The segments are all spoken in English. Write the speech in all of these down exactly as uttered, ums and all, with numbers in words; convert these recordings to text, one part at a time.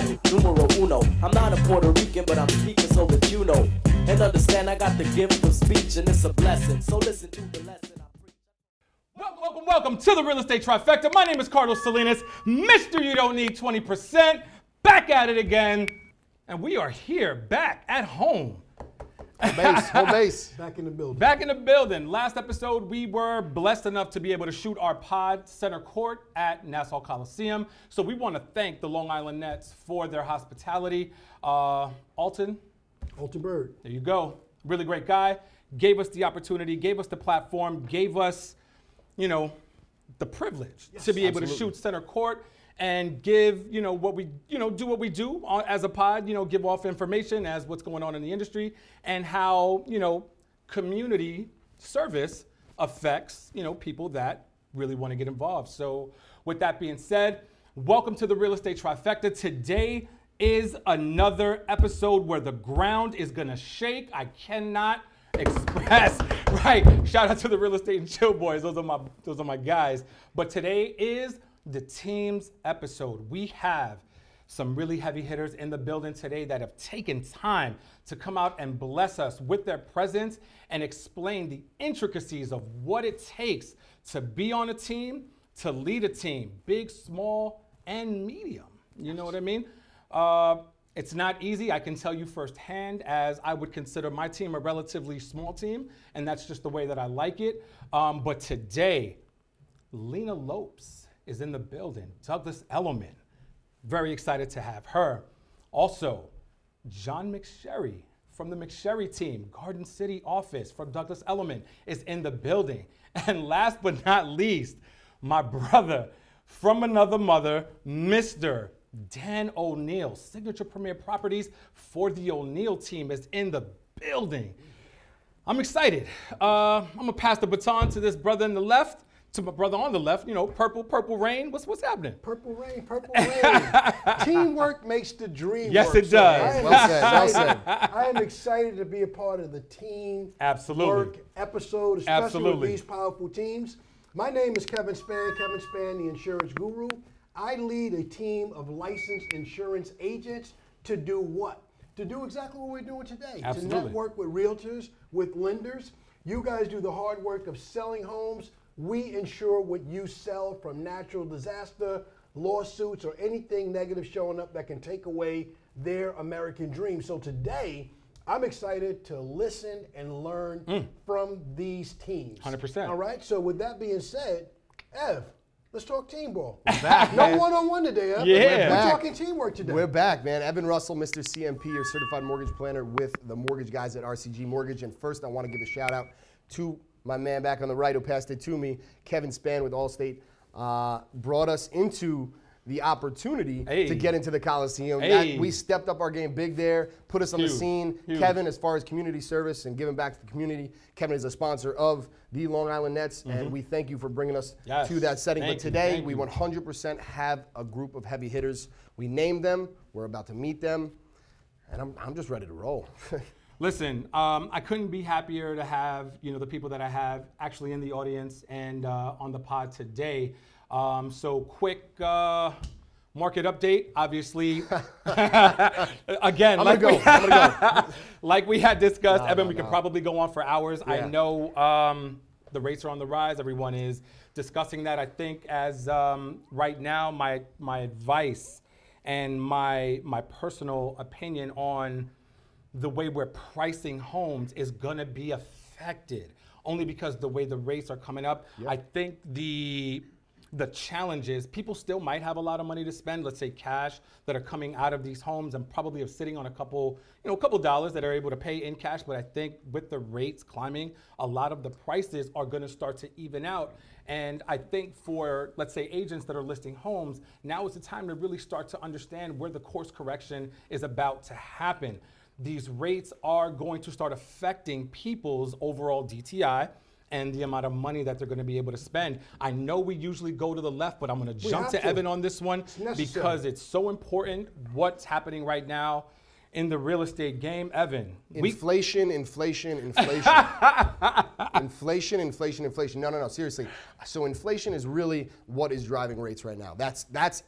everybody, numero uno. I'm not a Puerto Rican, but I'm speaking so that you know. And understand I got the gift of speech and it's a blessing. So listen to the lesson I preach. Welcome, welcome, welcome to the Real Estate Trifecta. My name is Carlos Salinas, Mister You Don't Need twenty percent. Back at it again. And we are here, back at home. Home base, home base. Back in the building. Back in the building. Last episode, we were blessed enough to be able to shoot our pod center court at Nassau Coliseum. So we want to thank the Long Island Nets for their hospitality. Uh, Alton. Alton Bird. There you go. Really great guy. Gave us the opportunity, gave us the platform, gave us, you know, the privilege Yes, to be able absolutely. to shoot center court and give, you know, what we, you know, do what we do as a pod, you know, give off information as what's going on in the industry and how, you know, community service affects, you know, people that really want to get involved. So with that being said, welcome to the Real Estate Trifecta. Today is another episode where the ground is going to shake. I cannot express, right? Shout out to the Real Estate and Chill boys. Those are my, those are my guys. But today is the team's episode. We have some really heavy hitters in the building today that have taken time to come out and bless us with their presence and explain the intricacies of what it takes to be on a team, to lead a team, big, small, and medium. You know what I mean? Uh, it's not easy, I can tell you firsthand, as I would consider my team a relatively small team, and that's just the way that I like it. Um, but today, Lena Lopes is in the building. Douglas Elliman, very excited to have her. Also, John McSherry from the McSherry team, Garden City office from Douglas Elliman is in the building. And last but not least, my brother from another mother, Mister Dan O'Neill, Signature Premier Properties for the O'Neill team is in the building. I'm excited. Uh, I'm gonna pass the baton to this brother on the left, to my brother on the left, you know, Purple, Purple Rain. What's what's happening? Purple rain, purple rain. Teamwork makes the dream Yes, work. it So does. I am Well said, well excited- said. I am excited to be a part of the team Absolutely. work episode, especially Absolutely. with these powerful teams. My name is Kevin Spann, Kevin Spann, the insurance guru. I lead a team of licensed insurance agents to do what? To do exactly what we're doing today. Absolutely. To network with realtors, with lenders. You guys do the hard work of selling homes. We insure what you sell, from natural disaster, lawsuits, or anything negative showing up that can take away their American dream. So today, I'm excited to listen and learn Mm. from these teams. one hundred percent. All right, so with that being said, Ev, let's talk team ball. back, No man. one-on-one today, Ev. Yeah. We're, We're back. talking teamwork today. We're back, man. Evan Russell, Mister C M P, your certified mortgage planner with the mortgage guys at R C G Mortgage. And first, I want to give a shout out to my man back on the right who passed it to me, Kevin Spann with Allstate, uh, brought us into the opportunity Hey. to get into the Coliseum. Hey. That- we stepped up our game big there, put us on Huge, the scene. huge. Kevin, as far as community service and giving back to the community, Kevin is a sponsor of the Long Island Nets, and we thank you for bringing us Yes. to that setting. Thank but you, today, thank we you. one hundred percent have a group of heavy hitters. We named them. We're about to meet them, and I'm, I'm just ready to roll. Listen, um, I couldn't be happier to have, you know, the people that I have actually in the audience and uh, on the pod today. Um, so quick uh, market update, obviously. Again, I'm like, gonna we, go. I'm gonna go. like we had discussed, No, Evan, no, we could no. probably go on for hours. I Yeah. know um, the rates are on the rise. Everyone is discussing that. I think as um, right now, my my advice and my my personal opinion on the way we're pricing homes is gonna be affected only because the way the rates are coming up. I think the the challenges, people still might have a lot of money to spend, let's say cash, that are coming out of these homes and probably are sitting on a couple, you know, a couple dollars that are able to pay in cash. But I think with the rates climbing, a lot of the prices are gonna start to even out. And I think for, let's say, agents that are listing homes, now is the time to really start to understand where the course correction is about to happen. These rates are going to start affecting people's overall D T I and the amount of money that they're going to be able to spend. I know we usually go to the left, but I'm going to jump have to to. Evan on this one necessary. because it's so important what's happening right now in the real estate game. Evan, we, Inflation, inflation, inflation. inflation, inflation, inflation. No, no, no, seriously. So inflation is really what is driving rates right now. That's that's it.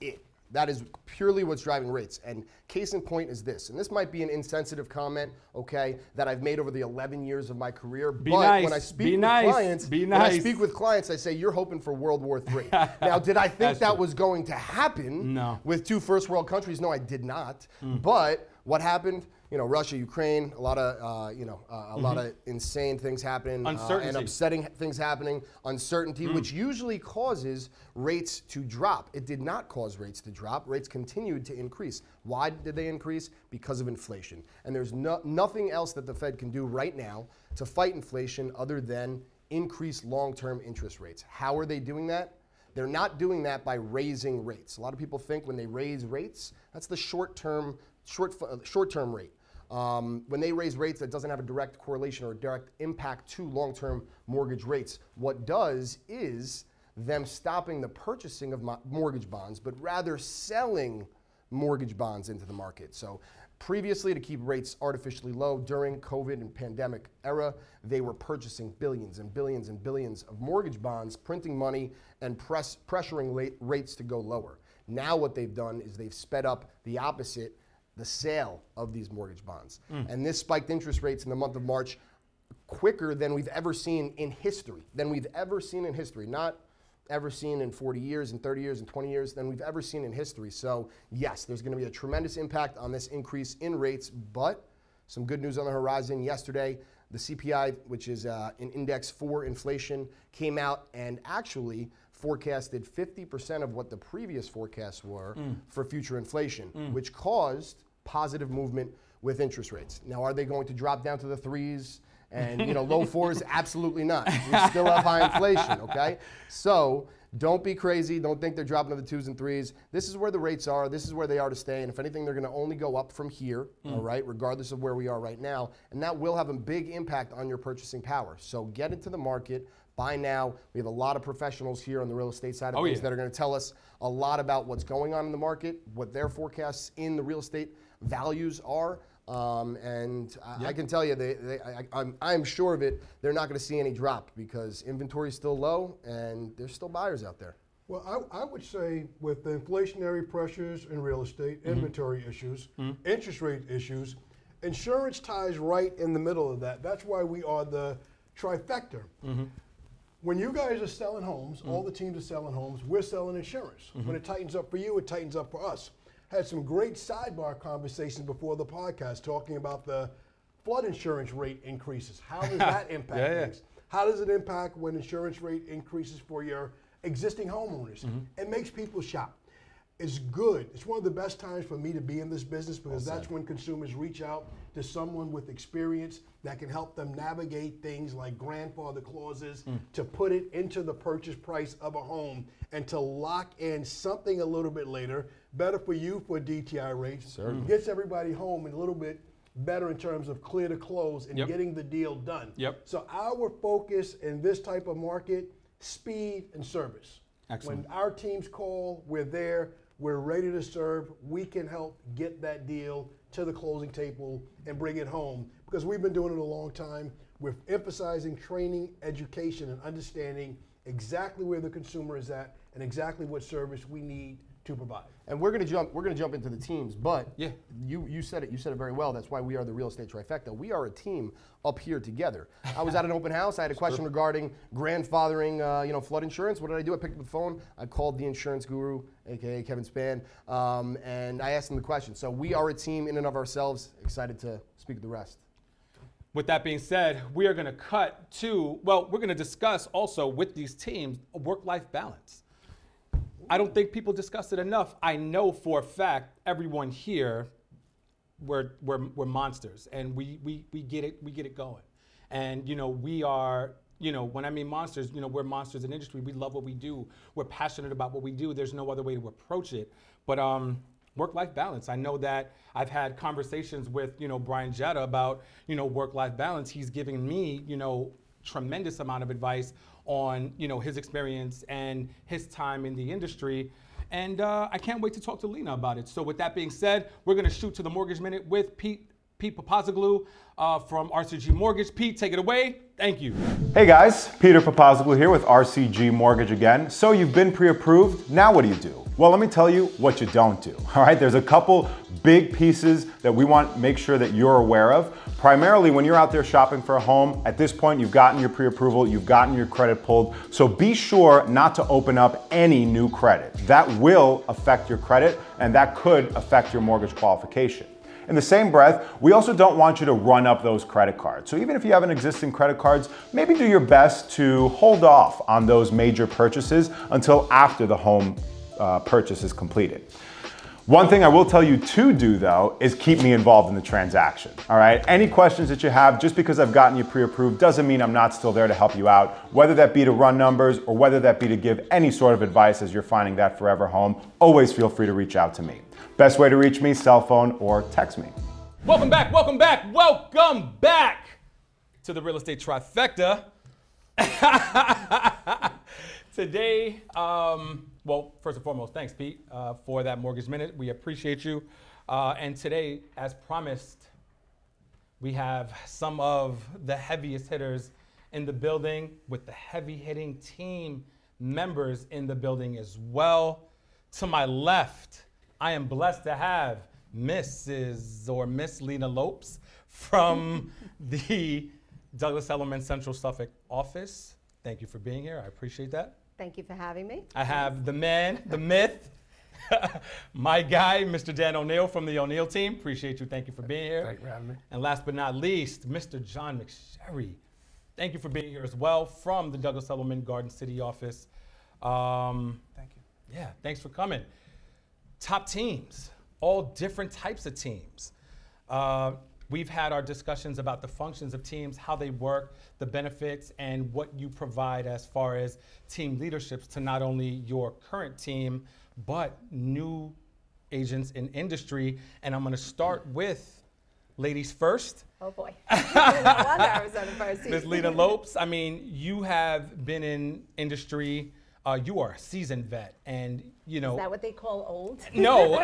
That is purely what's driving rates. And case in point is this, and this might be an insensitive comment, okay, that I've made over the eleven years of my career. Be but nice. when I speak Be with nice. clients, Be when nice. I speak with clients, I say, you're hoping for World War Three. Now, did I think That's that true. was going to happen No. with two first world countries? No, I did not. Mm. But what happened? You know, Russia, Ukraine, a lot of, uh, you know, uh, a mm-hmm. lot of insane things happening. Uncertainty. Uh, and upsetting things happening. Uncertainty, Mm. which usually causes rates to drop. It did not cause rates to drop. Rates continued to increase. Why did they increase? Because of inflation. And there's no, nothing else that the Fed can do right now to fight inflation other than increase long-term interest rates. How are they doing that? They're not doing that by raising rates. A lot of people think when they raise rates, that's the short-term short, short-term rate. Um, when they raise rates, that doesn't have a direct correlation or a direct impact to long-term mortgage rates. What does is them stopping the purchasing of mo- mortgage bonds, but rather selling mortgage bonds into the market. So previously, to keep rates artificially low during COVID and pandemic era, they were purchasing billions and billions and billions of mortgage bonds, printing money and press, pressuring late rates to go lower. Now what they've done is they've sped up the opposite, the sale of these mortgage bonds. Mm. And this spiked interest rates in the month of March quicker than we've ever seen in history, than we've ever seen in history. Not ever seen in forty years and thirty years and twenty years than we've ever seen in history. So yes, there's gonna be a tremendous impact on this increase in rates, but some good news on the horizon. Yesterday, the C P I, which is uh, an index for inflation, came out and actually forecasted fifty percent of what the previous forecasts were mm. for future inflation, mm. which caused positive movement with interest rates. Now, are they going to drop down to the threes and you know low fours? Absolutely not. We still have high inflation, okay? So don't be crazy. Don't think they're dropping to the twos and threes. This is where the rates are. This is where they are to stay. And if anything, they're going to only go up from here, mm. all right, regardless of where we are right now. And that will have a big impact on your purchasing power. So get into the market. Buy now. We have a lot of professionals here on the real estate side of oh, things yeah. that are going to tell us a lot about what's going on in the market, what their forecasts in the real estate values are. Um, and I, yep. I can tell you, they, they, I, I'm, I'm sure of it, they're not going to see any drop because inventory is still low and there's still buyers out there. Well, I, I would say with the inflationary pressures in real estate, mm-hmm. inventory issues, mm-hmm. interest rate issues, insurance ties right in the middle of that. That's why we are the trifecta. Mm-hmm. When you guys are selling homes, mm-hmm. all the teams are selling homes, we're selling insurance. Mm-hmm. When it tightens up for you, it tightens up for us. Had some great sidebar conversations before the podcast talking about the flood insurance rate increases. How does that impact yeah, things? Yeah. How does it impact when insurance rate increases for your existing homeowners? Mm-hmm. It makes people shop. It's good. It's one of the best times for me to be in this business because well that's when consumers reach out to someone with experience that can help them navigate things like grandfather clauses mm. to put it into the purchase price of a home and to lock in something a little bit later, better for you for D T I rates, Certainly. Gets everybody home and a little bit better in terms of clear to close and yep. getting the deal done. Yep. So our focus in this type of market, speed and service. Excellent. When our teams call, we're there. We're ready to serve. We can help get that deal to the closing table and bring it home because we've been doing it a long time. We're emphasizing training, education, and understanding exactly where the consumer is at and exactly what service we need to provide. And we're gonna jump. We're gonna jump into the teams, but yeah. you you said it. You said it very well. That's why we are the real estate trifecta. We are a team up here together. I was at an open house. I had a question regarding grandfathering, uh, you know, flood insurance. What did I do? I picked up the phone. I called the insurance guru, aka Kevin Spann, um, and I asked him the question. So we are a team in and of ourselves. Excited to speak with the rest. With that being said, we are going to cut to well, we're going to discuss also with these teams a work-life balance. I don't think people discuss it enough. I know for a fact everyone here, we're, we're, we're monsters and we, we, we get it, we get it going. And you know, we are, you know, when I mean monsters, you know, we're monsters in industry. We love what we do. We're passionate about what we do. There's no other way to approach it. But um, work-life balance. I know that I've had conversations with, you know, Brian Jetta about, you know, work-life balance. He's giving me, you know, tremendous amount of advice on, you know, his experience and his time in the industry. And uh, I can't wait to talk to Lena about it. So with that being said, we're gonna shoot to the Mortgage Minute with Pete Pete Papazoglu uh, from R C G Mortgage. Pete, take it away. Thank you. Hey guys, Peter Papazoglu here with R C G Mortgage again. So you've been pre-approved, now what do you do? Well, let me tell you what you don't do, all right? There's a couple big pieces that we want to make sure that you're aware of. Primarily when you're out there shopping for a home, at this point you've gotten your pre-approval, you've gotten your credit pulled, so be sure not to open up any new credit. That will affect your credit and that could affect your mortgage qualification. In the same breath, we also don't want you to run up those credit cards. So even if you have an existing credit cards, maybe do your best to hold off on those major purchases until after the home uh, purchase is completed. One thing I will tell you to do though is keep me involved in the transaction, all right? Any questions that you have, just because I've gotten you pre-approved doesn't mean I'm not still there to help you out, whether that be to run numbers or whether that be to give any sort of advice as you're finding that forever home, always feel free to reach out to me. Best way to reach me, cell phone or text me. Welcome back, welcome back, welcome back to the Real Estate Trifecta. Today, um, well, first and foremost, thanks, Pete, uh, for that Mortgage Minute. We appreciate you. Uh, and today, as promised, we have some of the heaviest hitters in the building with the heavy hitting team members in the building as well. To my left, I am blessed to have Missus or Miss Lena Lopes from the Douglas Elliman Central Suffolk office. Thank you for being here. I appreciate that. Thank you for having me. I have the man, the myth, my guy, Mister Dan O'Neill from the O'Neill team. Appreciate you. Thank you for being here. Thank you for having me. And last but not least, Mister John McSherry. Thank you for being here as well from the Douglas Elliman Garden City office. Um, Thank you. Yeah, thanks for coming. Top teams, all different types of teams. Uh, we've had our discussions about the functions of teams, how they work, the benefits, and what you provide as far as team leaderships to not only your current team, but new agents in industry. And I'm gonna start with ladies first. Oh boy. No wonder I was on the first seat. Miz Lena Lopes, I mean, you have been in industry. Uh, you are a seasoned vet, and you know. Is that what they call old? No.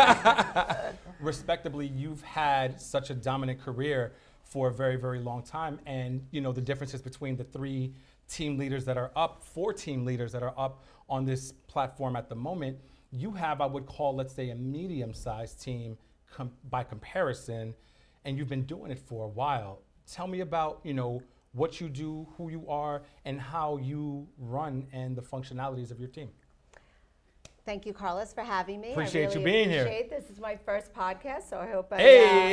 Respectably, you've had such a dominant career for a very, very long time, and you know the differences between the three team leaders that are up, four team leaders that are up on this platform at the moment. You have, I would call, let's say, a medium-sized team com by comparison, and you've been doing it for a while. Tell me about, you know, what you do, who you are, and how you run and the functionalities of your team. Thank you, Carlos, for having me. Appreciate I really you being here. appreciate This is my first podcast, so I hope I. Hey!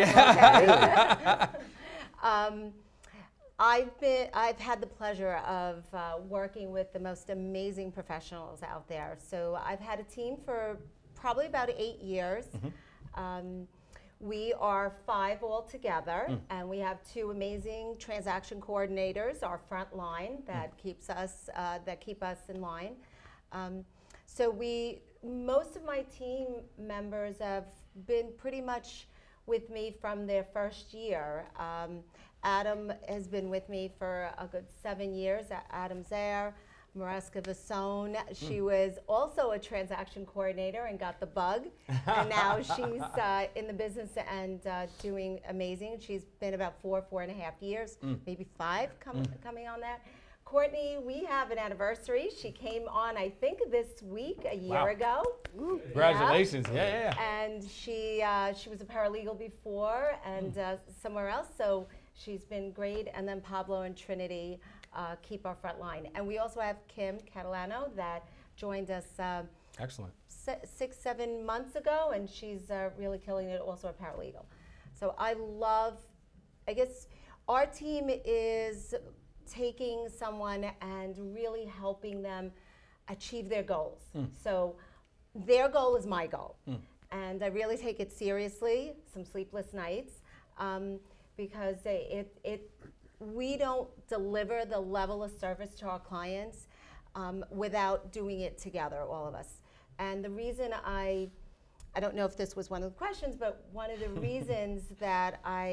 Uh, okay. um, I've been, I've had the pleasure of uh, working with the most amazing professionals out there. So I've had a team for probably about eight years. Mm-hmm. um, We are five altogether, mm. and we have two amazing transaction coordinators, our front line that mm. keeps us uh, that keep us in line. Um, so we, most of my team members have been pretty much with me from their first year. Um, Adam has been with me for a good seven years. Adam Zaire. Mariska Vasone, she mm. was also a transaction coordinator and got the bug, and now she's uh, in the business and uh, doing amazing. She's been about four, four and a half years, mm. maybe five com mm. coming on that. Courtney, we have an anniversary. She came on, I think, this week, a year wow. ago. Ooh, congratulations, yeah, yeah. yeah. And she, uh, she was a paralegal before and mm. uh, somewhere else, so she's been great. And then Pablo and Trinity Uh, keep our front line. And we also have Kim Catalano that joined us uh, Excellent. six, seven months ago, and she's uh, really killing it, also a paralegal. So I love, I guess our team is taking someone and really helping them achieve their goals. Mm. So their goal is my goal. Mm. And I really take it seriously, some sleepless nights, um, because it, it we don't deliver the level of service to our clients um, without doing it together, all of us. And the reason I, I don't know if this was one of the questions, but one of the reasons that I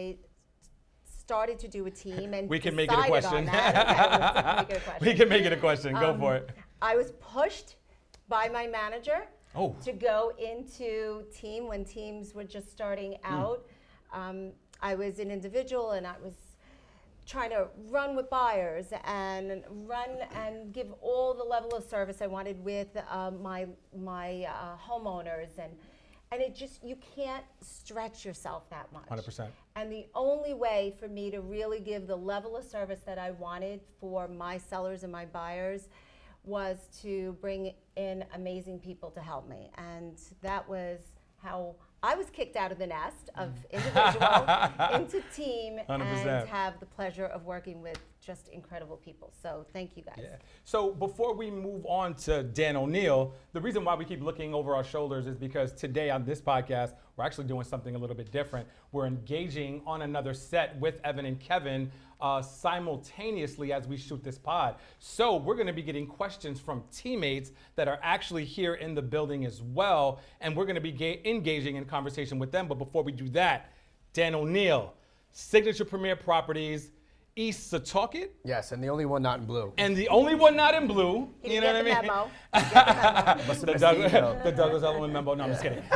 started to do a team and we can make it a question. On that, okay, make it a question. We can make it a question. Go um, for it. I was pushed by my manager oh. to go into team when teams were just starting out. Mm. Um, I was an individual and I was trying to run with buyers and run and give all the level of service I wanted with uh, my my uh, homeowners, and and it just, you can't stretch yourself that much. one hundred percent. And the only way for me to really give the level of service that I wanted for my sellers and my buyers was to bring in amazing people to help me, and that was how I was kicked out of the nest of individual into team one hundred percent. and have the pleasure of working with just incredible people. So thank you guys. Yeah. So before we move on to Dan O'Neill, the reason why we keep looking over our shoulders is because today on this podcast, we're actually doing something a little bit different. We're engaging on another set with Evan and Kevin uh, simultaneously as we shoot this pod. So we're gonna be getting questions from teammates that are actually here in the building as well, and we're gonna be ga- engaging in conversation with them. But before we do that, Dan O'Neill, Signature Premier Properties, East Setauket, Yes, and the only one not in blue. and the only one not in blue. He You didn't know get what I the mean? memo. He didn't get the memo. Must have The, missed Doug- the email. the Douglas Elliman memo. No, I'm just kidding.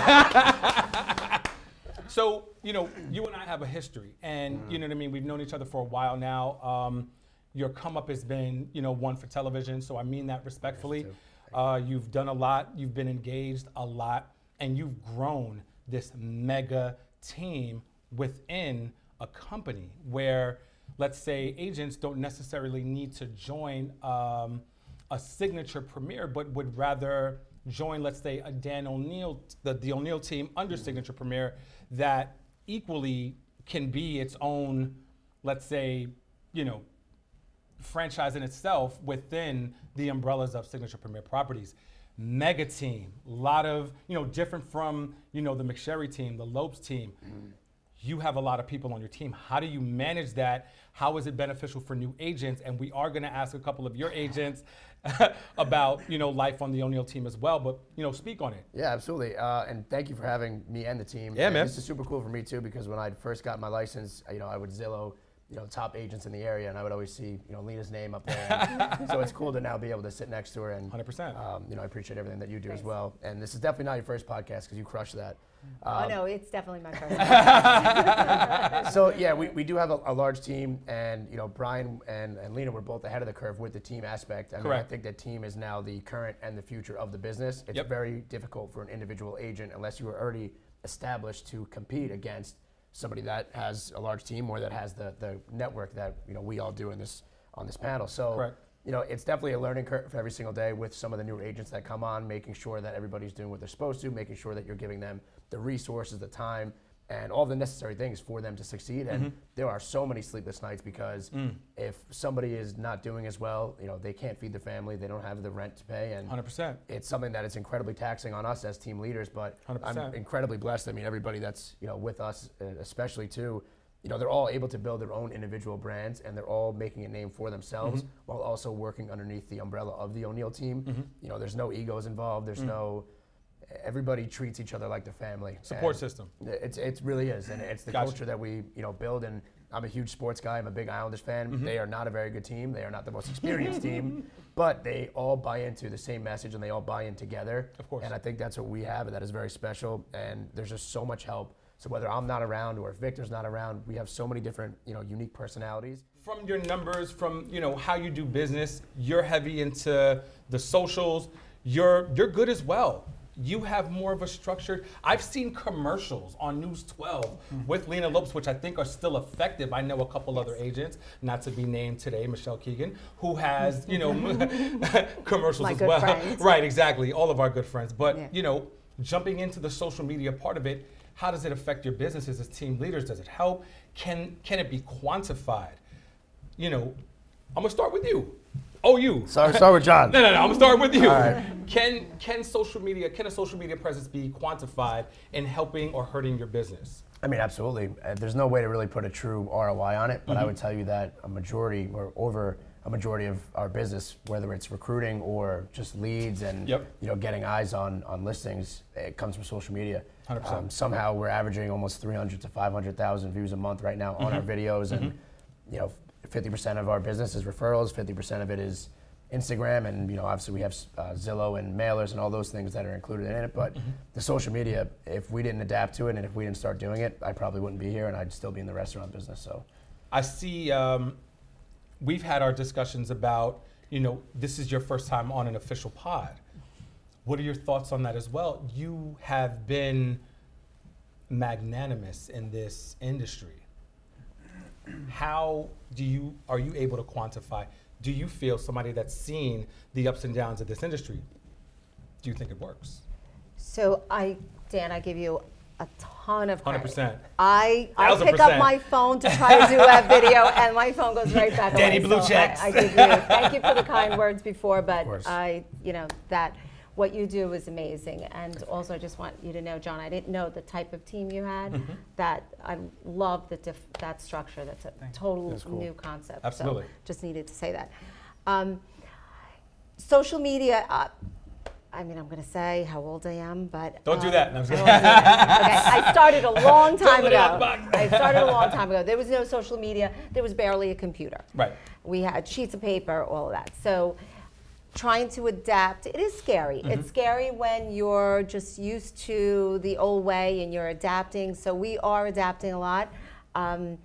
So, you know, you and I have a history, and you know what I mean? We've known each other for a while now. Um, your come up has been, you know, one for television, so I mean that respectfully. Uh, you've done a lot, you've been engaged a lot, and you've grown this mega team within a company where, let's say, agents don't necessarily need to join um, a Signature Premier, but would rather join, let's say, a Dan O'Neill, the, the O'Neill team under Signature Premier, that equally can be its own, let's say, you know, franchise in itself within the umbrellas of Signature Premier Properties. Mega team, a lot of, you know, different from, you know, the McSherry team, the Lopes team. Mm. You have a lot of people on your team. How do you manage that? How is it beneficial for new agents? And we are gonna ask a couple of your agents about, you know, life on the O'Neill team as well, but, you know, speak on it. Yeah, absolutely. Uh, and thank you for having me and the team. Yeah, and man. This is super cool for me too, because when I first got my license, you know, I would Zillow, you know, top agents in the area, and I would always see, you know, Lena's name up there. And so it's cool to now be able to sit next to her. And one hundred percent. Um, you know, I appreciate everything that you do as well. And this is definitely not your first podcast, because you crushed that. Oh no, it's definitely my first. So yeah, we, we do have a, a large team, and you know, Brian and, and Lena were both ahead of the curve with the team aspect. I mean, Correct. I think that team is now the current and the future of the business. It's Yep. very difficult for an individual agent, unless you are already established, to compete against somebody that has a large team or that has the, the network that, you know, we all do in this on this panel. So Correct. you know, it's definitely a learning curve for every single day with some of the newer agents that come on, making sure that everybody's doing what they're supposed to, making sure that you're giving them the resources, the time, and all the necessary things for them to succeed. And Mm-hmm. there are so many sleepless nights, because Mm. if somebody is not doing as well, you know, they can't feed their family, they don't have the rent to pay, and one hundred percent. it's something that is incredibly taxing on us as team leaders. But one hundred percent. I'm incredibly blessed. I mean, everybody that's, you know, with us, uh, especially too, you know, they're all able to build their own individual brands, and they're all making a name for themselves Mm-hmm. while also working underneath the umbrella of the O'Neill team. Mm-hmm. You know, there's no egos involved. There's Mm. no, everybody treats each other like their family. Support And system. It's it really is, and it's the Gotcha. culture that we, you know, build. And I'm a huge sports guy. I'm a big Islanders fan. Mm-hmm. They are not a very good team. They are not the most experienced team, but they all buy into the same message, and they all buy in together. Of course. And I think that's what we have, and that is very special. And there's just so much help. So whether I'm not around or if Victor's not around, we have so many different, you know, unique personalities. From your numbers, from, you know, how you do business, you're heavy into the socials. You're you're good as well. You have more of a structured. I've seen commercials on News twelve with Lena Lopes, which I think are still effective. I know a couple other agents, not to be named today, Michelle Keegan, who has, you know, commercials My as good well. friends. Right, exactly. All of our good friends. But, Yeah. you know, jumping into the social media part of it, how does it affect your businesses as team leaders? Does it help? Can can it be quantified? You know, I'm gonna start with you. Oh, you. Sorry, start with John. No, no, no. I'm starting with you. All right. Can can social media can a social media presence be quantified in helping or hurting your business? I mean, absolutely. Uh, there's no way to really put a true R O I on it, but Mm-hmm. I would tell you that a majority or over a majority of our business, whether it's recruiting or just leads and Yep. you know, getting eyes on on listings, it comes from social media. one hundred percent. Um, somehow we're averaging almost three hundred to five hundred thousand views a month right now on our Mm-hmm. videos, and you know, fifty percent of our business is referrals, fifty percent of it is Instagram, and you know, obviously we have uh, Zillow and mailers and all those things that are included in it. But mm-hmm. the social media, if we didn't adapt to it and if we didn't start doing it, I probably wouldn't be here, and I'd still be in the restaurant business. So, I see. Um, we've had our discussions about, you know, this is your first time on an official pod. What are your thoughts on that as well? You have been magnanimous in this industry. How do you, are you able to quantify, do you feel, somebody that's seen the ups and downs of this industry, do you think it works? So I, Dan, I give you a ton of credit. one hundred percent. I, I Thousand pick percent. up my phone to try to do a video and my phone goes right back Danny away. blue So checks. I, I give you, thank you for the kind words before, but course. I, you know, that, what you do is amazing. And also I just want you to know, John, I didn't know the type of team you had. Mm-hmm. That I love the diff, that structure. That's a total That's cool. new concept. Absolutely. So just needed to say that. Um, social media, uh, I mean, I'm going to say how old I am, but... Don't do um, that. No, I'm just I won't do that. Okay, I started a long time Don't let it out ago. the box. I started a long time ago. There was no social media. There was barely a computer. Right. We had sheets of paper, all of that. So trying to adapt, it is scary. Mm-hmm. It's scary when you're just used to the old way and you're adapting. So we are adapting a lot. Um,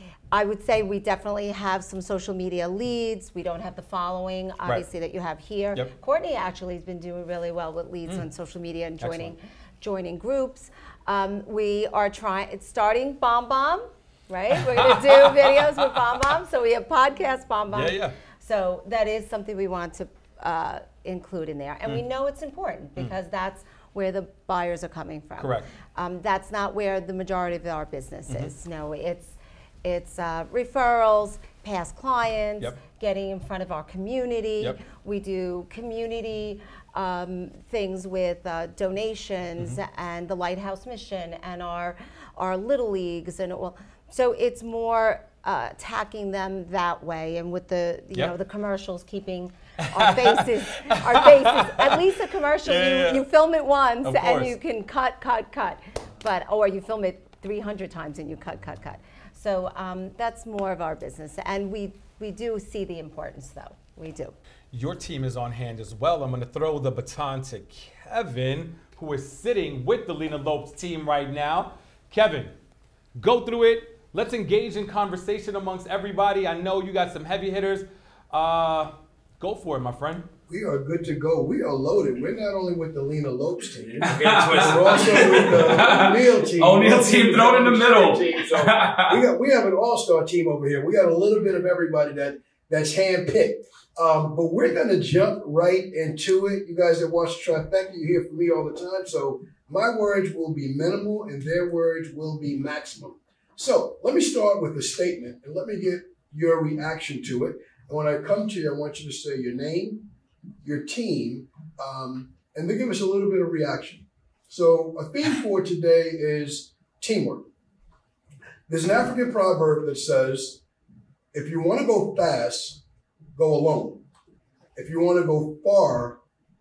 I would say we definitely have some social media leads. We don't have the following, obviously, that you have here. Yep. Courtney actually has been doing really well with leads Mm. on social media and joining, Excellent. joining groups. Um, we are trying, it's starting Bomb Bomb, right? We're gonna do videos with Bomb Bomb. So we have podcast Bomb Bomb. Yeah, yeah. So that is something we want to uh, include in there. And Mm. we know it's important because that's where the buyers are coming from. Correct. Um, that's not where the majority of our business Mm-hmm. is. No, it's it's uh, referrals, past clients, Yep. getting in front of our community. Yep. We do community um, things with uh, donations Mm-hmm. and the Lighthouse Mission and our our little leagues and well, so it's more uh, attacking them that way, and with the you Yep. know the commercials keeping our faces our faces at least a commercial Yeah, you yeah. you film it once Of and course. you can cut cut cut, but or you film it three hundred times and you cut cut cut. So um, that's more of our business, and we we do see the importance though. We do. Your team is on hand as well. I'm going to throw the baton to Kevin, who is sitting with the Lena Lopes team right now. Kevin, go through it. Let's engage in conversation amongst everybody. I know you got some heavy hitters. Uh, go for it, my friend. We are good to go. We are loaded. We're not only with the Lena Lopes team, Get we're twisted. also with the O'Neal team. O'Neal team, throw it in the middle. Team. So we got we have an all-star team over here. We got a little bit of everybody that that's handpicked. Um, but we're gonna jump right into it. You guys that watch Trifecta, you hear from me all the time. So my words will be minimal and their words will be maximum. So let me start with a statement and let me get your reaction to it. And when I come to you, I want you to say your name, your team, um, and then give us a little bit of reaction. So a theme for today is teamwork. There's an African proverb that says, if you want to go fast, go alone. If you want to go far,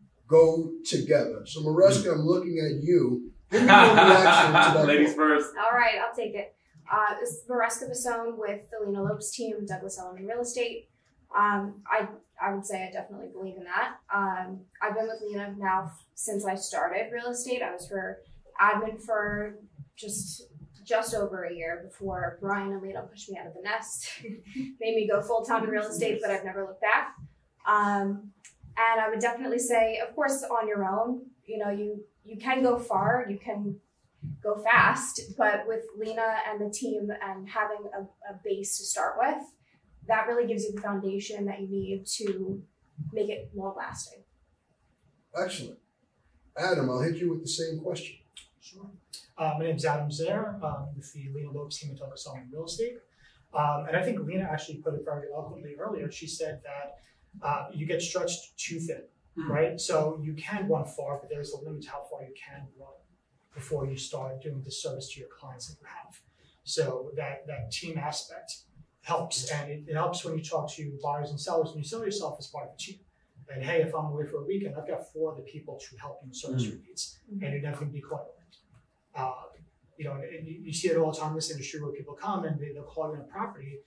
go together. So Maresca, I'm looking at you. Give me your reaction to that. Ladies first. All right, I'll take it. Uh, this is Maresca Basone with the Lena Lopes team, Douglas Elliman Real Estate. Um, I I would say I definitely believe in that. Um, I've been with Lena now since I started real estate. I was her admin for just just over a year before Brian and Lena pushed me out of the nest, made me go full time in real estate, but I've never looked back. Um, and I would definitely say, of course, on your own, you know, you you can go far, you can go fast, but with Lena and the team and having a, a base to start with, that really gives you the foundation that you need to make it long lasting. Excellent. Adam, I'll hit you with the same question. Sure. Uh, my name is Adam Zaire um, with the Lena Lopes team at Douglas Elliman Real Estate. Um, and I think Lena actually put it very eloquently earlier. She said that uh, you get stretched too thin, mm-hmm. right? So you can run far, but there's a limit to how far you can run before you start doing disservice to your clients that you have. So that, that team aspect helps, and it, it helps when you talk to buyers and sellers and you sell yourself as part of the team. And hey, if I'm away for a weekend, I've got four other people to help you service your needs, mm-hmm. and you're never going to be quite alone. Uh, you know, and you, you see it all the time in this industry where people come and they, they'll call you on a property,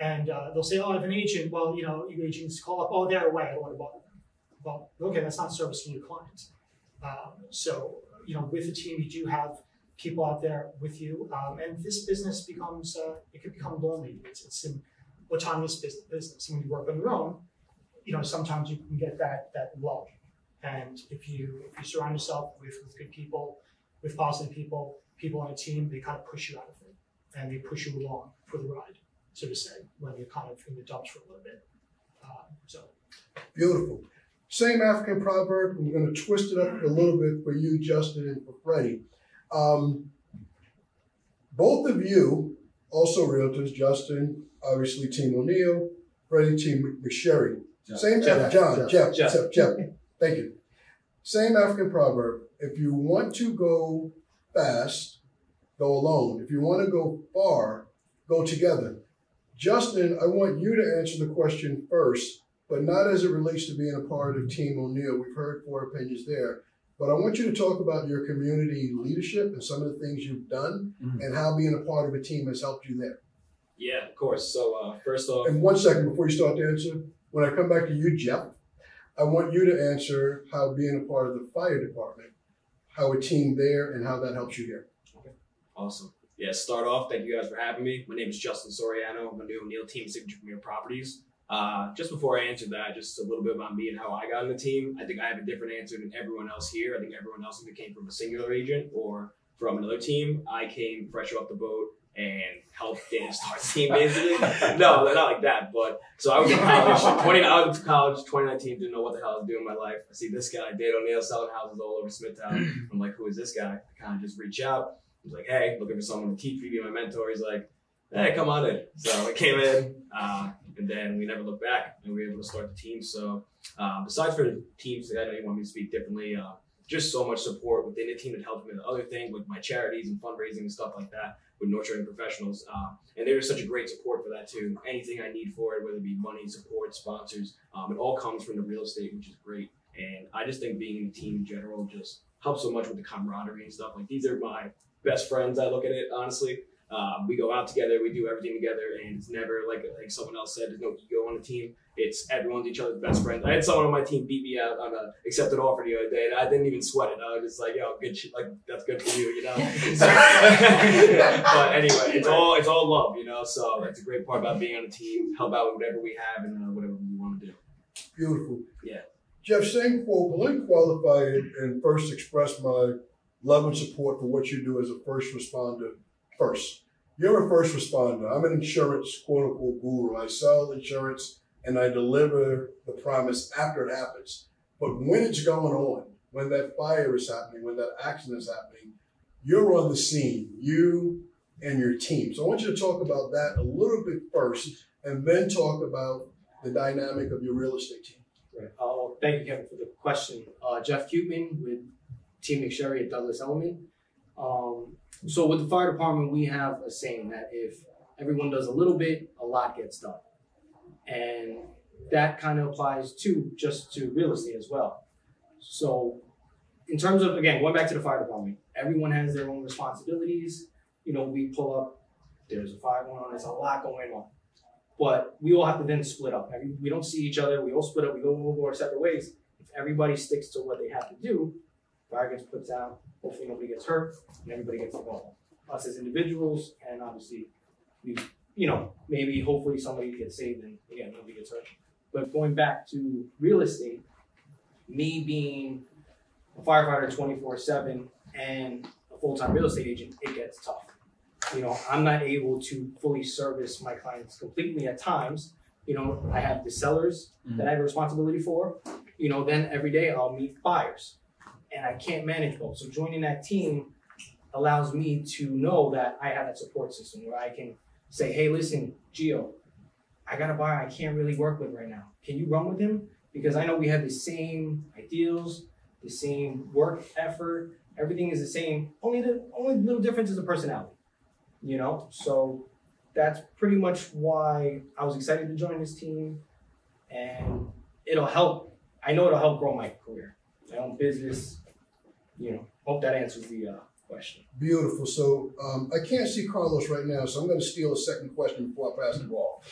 And uh, they'll say, oh, I have an agent. Well, you know, your agents call up, oh, they're away. I don't want to bother them. Well, okay, that's not servicing your client. Um, so, you know, with the team, you do have people out there with you. Um, and this business becomes, uh, it could become lonely. It's, it's an autonomous business. business. When you work on your own, you know, sometimes you can get that, that lull. And if you, if you surround yourself with, with good people, with positive people, people on a team, they kind of push you out of it. And they push you along for the ride, so to say, when you're kind of in the dumps for a little bit. Um, so. Beautiful. Same African proverb. I'm going to twist it up a little bit for you, Justin, and for Freddie. Um, both of you, also realtors, Justin, obviously Team O'Neill, Freddie, Team McSherry. Jeff. Same Jeff. John, Jeff, Jeff. Jeff, Jeff. Thank you. Same African proverb. If you want to go fast, go alone. If you want to go far, go together. Justin, I want you to answer the question first, but not as it relates to being a part of Team O'Neill. We've heard four opinions there. But I want you to talk about your community leadership and some of the things you've done mm-hmm. and how being a part of a team has helped you there. Yeah, of course. So uh, first off. And one second before you start to answer, when I come back to you, Jeff, I want you to answer how being a part of the fire department, how a team there and how that helps you here. Okay, awesome. Yeah, start off, thank you guys for having me. My name is Justin Soriano. I'm a new O'Neill Team Signature Premier Properties. Uh, just before I answer that, just a little bit about me and how I got in the team. I think I have a different answer than everyone else here. I think everyone else either came from a singular agent or from another team. I came fresh off the boat and helped Dan start the team, basically. No, not like that. But so I was in college, twenty, I was in college, twenty nineteen, didn't know what the hell I was doing in my life. I see this guy, Dan O'Neill, selling houses all over Smithtown. I'm like, who is this guy? I kind of just reach out. I was like, hey, looking for someone to teach me, be my mentor. He's like, hey, come on in. So I came in, uh, and then we never looked back, and we were able to start the team. So uh, besides for the teams, I know you want me to speak differently, uh, just so much support within the team that helped me with other things, with my charities and fundraising and stuff like that, with nurturing professionals. Uh, and there was such a great support for that too. Anything I need for it, whether it be money, support, sponsors, um, it all comes from the real estate, which is great. And I just think being in a team in general just helps so much with the camaraderie and stuff. Like, these are my best friends, I look at it, honestly. Um, we go out together, we do everything together, and it's never like like someone else said, there's no ego on the team. It's everyone's each other's best friends. I had someone on my team beat me out on an accepted offer the other day, and I didn't even sweat it. I was just like, yo, good shit, like, that's good for you, you know? So, but anyway, it's all it's all love, you know? So that's a great part about being on a team, help out with whatever we have and uh, whatever we want to do. Beautiful. Yeah. Jeff, same quote, but let me qualify it and first express my love and support for what you do as a first responder first. You're a first responder. I'm an insurance quote unquote guru. I sell insurance and I deliver the promise after it happens. But when it's going on, when that fire is happening, when that accident is happening, you're on the scene, you and your team. So I want you to talk about that a little bit first and then talk about the dynamic of your real estate team. Right. Uh, thank you, Kevin, for the question. Uh, Jeff Cutman with Team McSherry at Douglas Elliman. Um, so with the fire department, we have a saying that if everyone does a little bit, a lot gets done. And that kind of applies to just to real estate as well. So in terms of, again, going back to the fire department, everyone has their own responsibilities. You know, we pull up, there's a fire going on, there's a lot going on. But we all have to then split up. Every, we don't see each other, we all split up, we go move our separate ways. If everybody sticks to what they have to do, fire gets put down, hopefully nobody gets hurt, and everybody gets to go home. Us as individuals, and obviously, we, you know, maybe hopefully somebody gets saved and again, nobody gets hurt. But going back to real estate, me being a firefighter twenty-four seven and a full-time real estate agent, it gets tough. You know, I'm not able to fully service my clients completely at times. You know, I have the sellers mm-hmm. that I have a responsibility for. You know, then every day I'll meet buyers. And I can't manage both. So joining that team allows me to know that I have that support system where I can say, hey, listen, Gio, I got a buyer I can't really work with right now. Can you run with him? Because I know we have the same ideals, the same work effort. Everything is the same. Only the only little difference is the personality, you know? So that's pretty much why I was excited to join this team. And it'll help. I know it'll help grow my career, my own business. You know, hope that answers the uh, question. Beautiful. So um, I can't see Carlos right now, so I'm going to steal a second question before I pass the ball.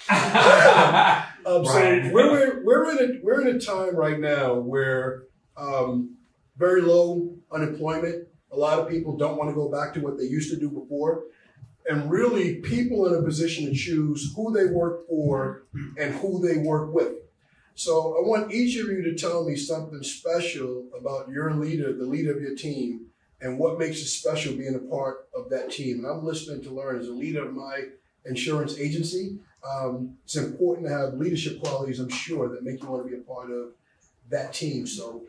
um, so we're, we're, in a, we're in a time right now where um, very low unemployment. A lot of people don't want to go back to what they used to do before. And really, people in a position to choose who they work for and who they work with. So I want each of you to tell me something special about your leader, the leader of your team, and what makes it special being a part of that team. And I'm listening to learn. As a leader of my insurance agency, um, it's important to have leadership qualities, I'm sure, that make you want to be a part of that team. So,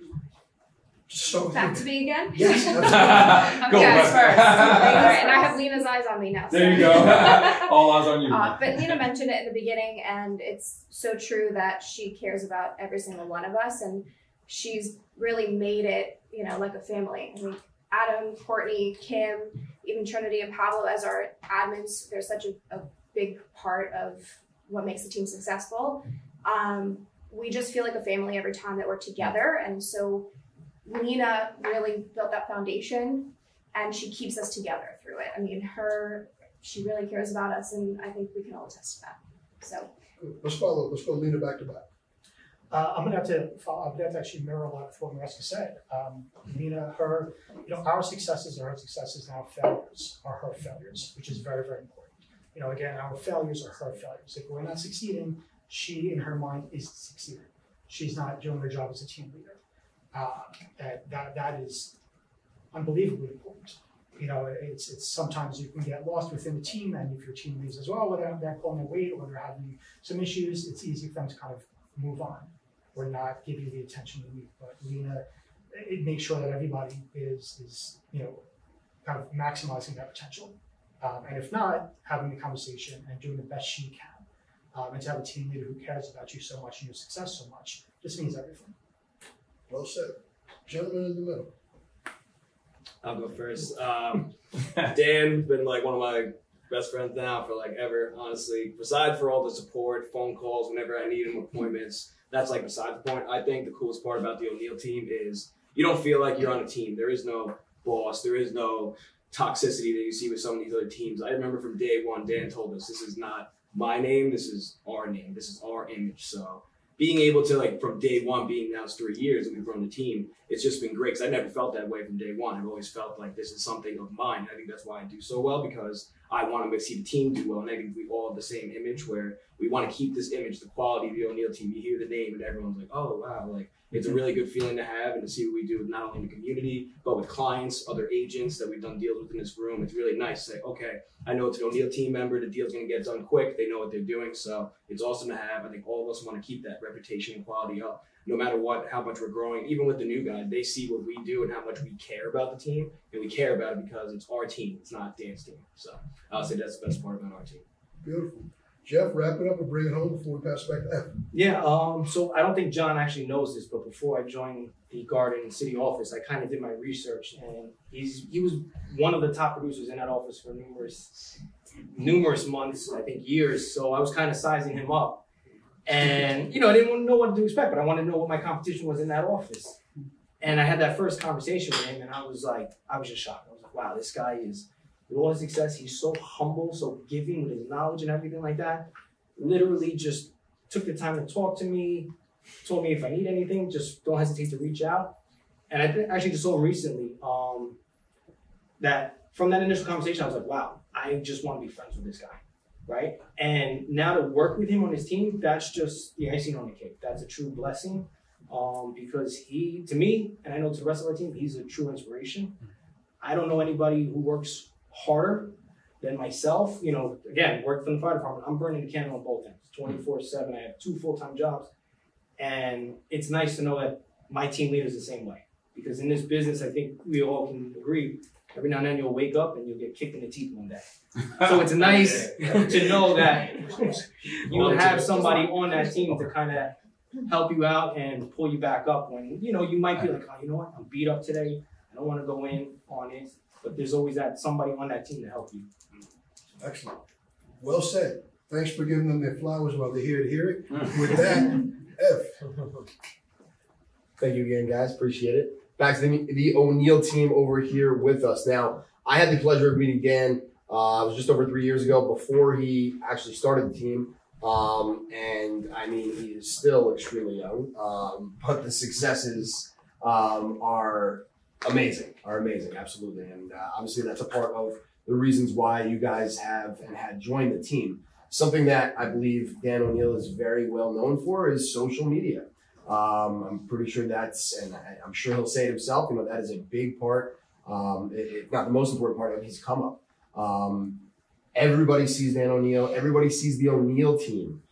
so back to me again? Yes, I'm Go guys first. first. All right, and I have Lena's eyes on me now. So. There you go. All eyes on you. Uh, but Lena mentioned it in the beginning, and it's so true that she cares about every single one of us, and she's really made it, you know, like a family. I mean, Adam, Courtney, Kim, even Trinity and Pablo as our admins, they're such a, a big part of what makes the team successful. Um, we just feel like a family every time that we're together, and so Lena really built that foundation, and she keeps us together through it. I mean, her, she really cares about us, and I think we can all attest to that. So let's follow. Let's go Lena back to back. Uh, I'm gonna have to follow, I'm gonna have to actually mirror a lot of what Mariska said. Um, Lena, her, you know, our successes are her successes, and our failures are her failures, which is very, very important. You know, again, our failures are her failures. If we're not succeeding, she, in her mind, is succeeding. She's not doing her job as a team leader. Uh, and that that is unbelievably important. You know, it's it's sometimes you can get lost within the team, and if your team leaves as well, whether they're pulling their weight or they're having some issues, it's easy for them to kind of move on or not give you the attention you need. But Lena, it makes sure that everybody is is you know kind of maximizing that potential, um, and if not, having the conversation and doing the best she can, um, and to have a team leader who cares about you so much and your success so much just means everything. Well said. Gentleman in the middle. I'll go first. Um, Dan's been like one of my best friends now for like ever, honestly. Aside for all the support, phone calls, whenever I need him, appointments, that's like beside the point. I think the coolest part about the O'Neill team is you don't feel like you're on a team. There is no boss. There is no toxicity that you see with some of these other teams. I remember from day one, Dan told us this is not my name. This is our name. This is our image. So being able to, like, from day one, being now it's three years and we've grown the team, it's just been great because I never felt that way from day one. I've always felt like this is something of mine. I think that's why I do so well, because I want to see the team do well. And I think we all have the same image where we want to keep this image, the quality of the O'Neill team. You hear the name and everyone's like, oh, wow, like, it's a really good feeling to have and to see what we do not only in the community, but with clients, other agents that we've done deals with in this room. It's really nice to say, okay, I know it's an O'Neill team member. The deal's going to get done quick. They know what they're doing. So it's awesome to have. I think all of us want to keep that reputation and quality up, no matter what, how much we're growing. Even with the new guy, they see what we do and how much we care about the team. And we care about it because it's our team. It's not Dan's team. So I'll say that's the best part about our team. Beautiful. Jeff, wrap it up and bring it home before we pass it back to F. Yeah, um, so I don't think John actually knows this, but before I joined the Garden City office, I kind of did my research, and he's he was one of the top producers in that office for numerous numerous months, I think years. So I was kind of sizing him up, and you know I didn't know what to expect, but I wanted to know what my competition was in that office. And I had that first conversation with him, and I was like, I was just shocked. I was like, wow, this guy is. With all his success, he's so humble, so giving with his knowledge and everything like that. Literally just took the time to talk to me, told me if I need anything, just don't hesitate to reach out. And I th- actually just saw him recently um, that from that initial conversation, I was like, wow, I just want to be friends with this guy, right? And now to work with him on his team, that's just the icing on the cake. That's a true blessing um, because he, to me, and I know to the rest of our team, he's a true inspiration. I don't know anybody who works harder than myself. You know, again, work for the fire department. I'm burning the candle on both ends, twenty-four seven. I have two full-time jobs. And it's nice to know that my team leader is the same way. Because in this business, I think we all can agree, every now and then you'll wake up and you'll get kicked in the teeth one day. So it's nice to know that you have somebody on that team to kind of help you out and pull you back up when, you know, you might be like, oh, you know what, I'm beat up today. I don't want to go in on it. But there's always that somebody on that team to help you. Excellent. Well said. Thanks for giving them their flowers while they're here to hear it. With that, F. Thank you again, guys. Appreciate it. Back to the, the O'Neill team over here with us. Now, I had the pleasure of meeting Dan. Uh, it was just over three years ago before he actually started the team. Um, and I mean, he is still extremely young, um, but the successes um, are amazing, are amazing, absolutely. And uh, obviously that's a part of the reasons why you guys have and had joined the team. Something that I believe Dan O'Neill is very well known for is social media. Um, I'm pretty sure that's, and I, I'm sure he'll say it himself, you know, that is a big part, um, if not the most important part of his come up. Um, everybody sees Dan O'Neill. Everybody sees the O'Neill team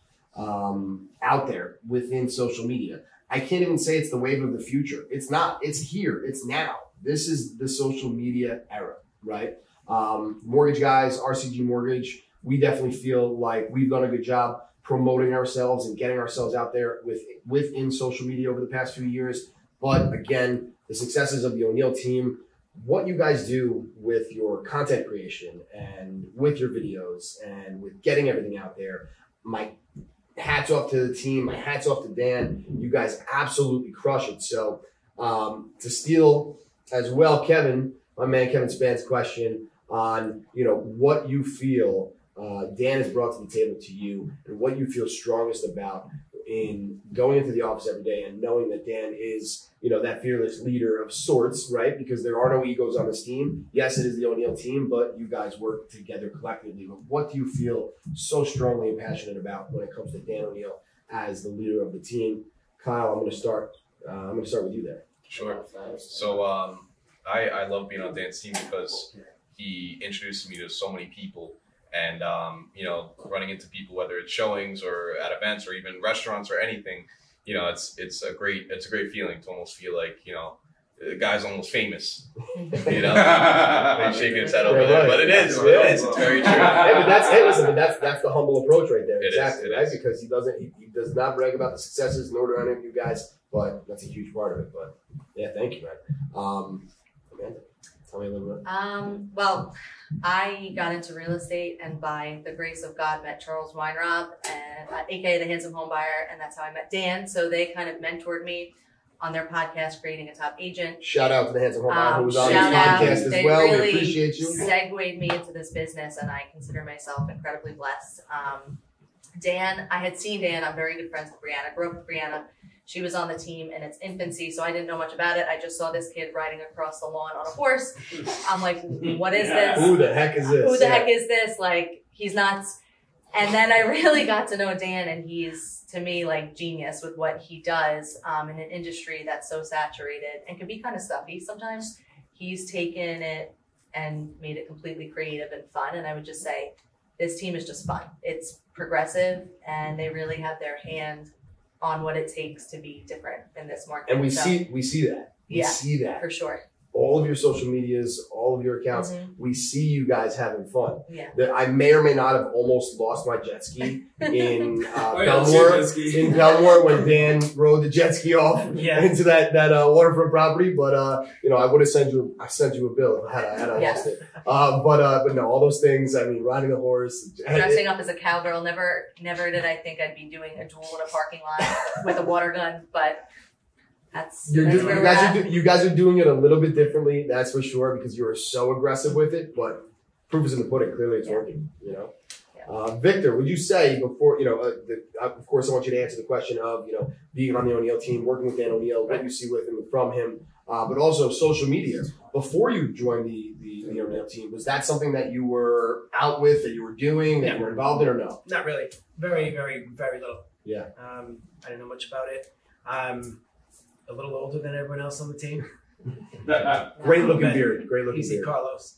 um, out there within social media. I can't even say it's the wave of the future. It's not. It's here. It's now. This is the social media era, right? Um, mortgage guys, R C G Mortgage, we definitely feel like we've done a good job promoting ourselves and getting ourselves out there with within social media over the past few years. But again, the successes of the O'Neill team, what you guys do with your content creation and with your videos and with getting everything out there, my hats off to the team, my hats off to Dan. You guys absolutely crush it. So um, to steal as well, Kevin, my man Kevin Span's question on, you know, what you feel uh, Dan has brought to the table to you and what you feel strongest about in going into the office every day and knowing that Dan is, you know, that fearless leader of sorts, right? Because there are no egos on this team. Yes, it is the O'Neill team, but you guys work together collectively. But what do you feel so strongly and passionate about when it comes to Dan O'Neill as the leader of the team? Kyle, I'm going to start. Uh, I'm going to start with you there. Sure. So um, I, I love being on Dan's team because he introduced me to so many people. And, um, you know, running into people, whether it's showings or at events or even restaurants or anything, you know, it's it's a great it's a great feeling to almost feel like, you know, the guy's almost famous. You know, he's shaking his head over Yeah, there, right. but it is, Yeah. it is. It's very true. Hey, but that's hey, listen, but that's that's the humble approach right there. It is, exactly, it right? is. Because he doesn't he, he does not brag about the successes, nor do any of you guys, but that's a huge part of it. But yeah, thank you, man. Um, Amanda, tell me a little bit. Um, well, I got into real estate and by the grace of God met Charles Weinrob, and uh, aka the Handsome Home Buyer, and that's how I met Dan. So they kind of mentored me on their podcast, Creating a Top Agent. Shout out to the Handsome Home Buyer who was on shout this out. podcast as They well. really We appreciate you. segued me into this business, and I consider myself incredibly blessed. Um, Dan, I had seen Dan. I'm very good friends with Brianna. Grew up with Brianna. She was on the team in its infancy, so I didn't know much about it. I just saw this kid riding across the lawn on a horse. I'm like, what is this? Who the heck is this? Who the Yeah. heck is this? Like, he's nuts. And then I really got to know Dan, and he's, to me, like genius with what he does um, in an industry that's so saturated and can be kind of stuffy sometimes. He's taken it and made it completely creative and fun. And I would just say, this team is just fun. It's progressive, and they really have their hand on what it takes to be different in this market. And we So, see we see that. We yeah, see that. for sure. All of your social medias, all of your accounts, Mhm. we see you guys having fun. Yeah. That I may or may not have almost lost my jet ski in uh, Oh, yeah, Belmore. jet ski. In Belmore when Dan rode the jet ski off Yeah. into that that uh, waterfront property. But uh, you know, I would have sent you I sent you a bill had I had I Yeah. lost it. Uh, but uh, but no, all those things. I mean, riding a horse. Dressing up as a cowgirl. Never, never did I think I'd be doing a duel in a parking lot with a water gun, but that's, You're that's do, where you we're guys at. are do, you guys are doing it a little bit differently, that's for sure, because you are so aggressive with it. But proof is in the pudding. Clearly, it's Yeah. working. You know, Yeah. uh, Victor, would you say before you know? Uh, the, uh, of course, I want you to answer the question of you know being on the O'Neill team, working with Dan O'Neill, what you see with him and from him, uh, but also social media. Before you joined the, the the O'Neill team, was that something that you were out with, that you were doing, that Yeah. you were involved in, or no? Not really. Very, very, very little. Yeah. Um, I didn't know much about it. I'm a little older than everyone else on the team. Great looking But beard. Great looking Easy beard. Carlos.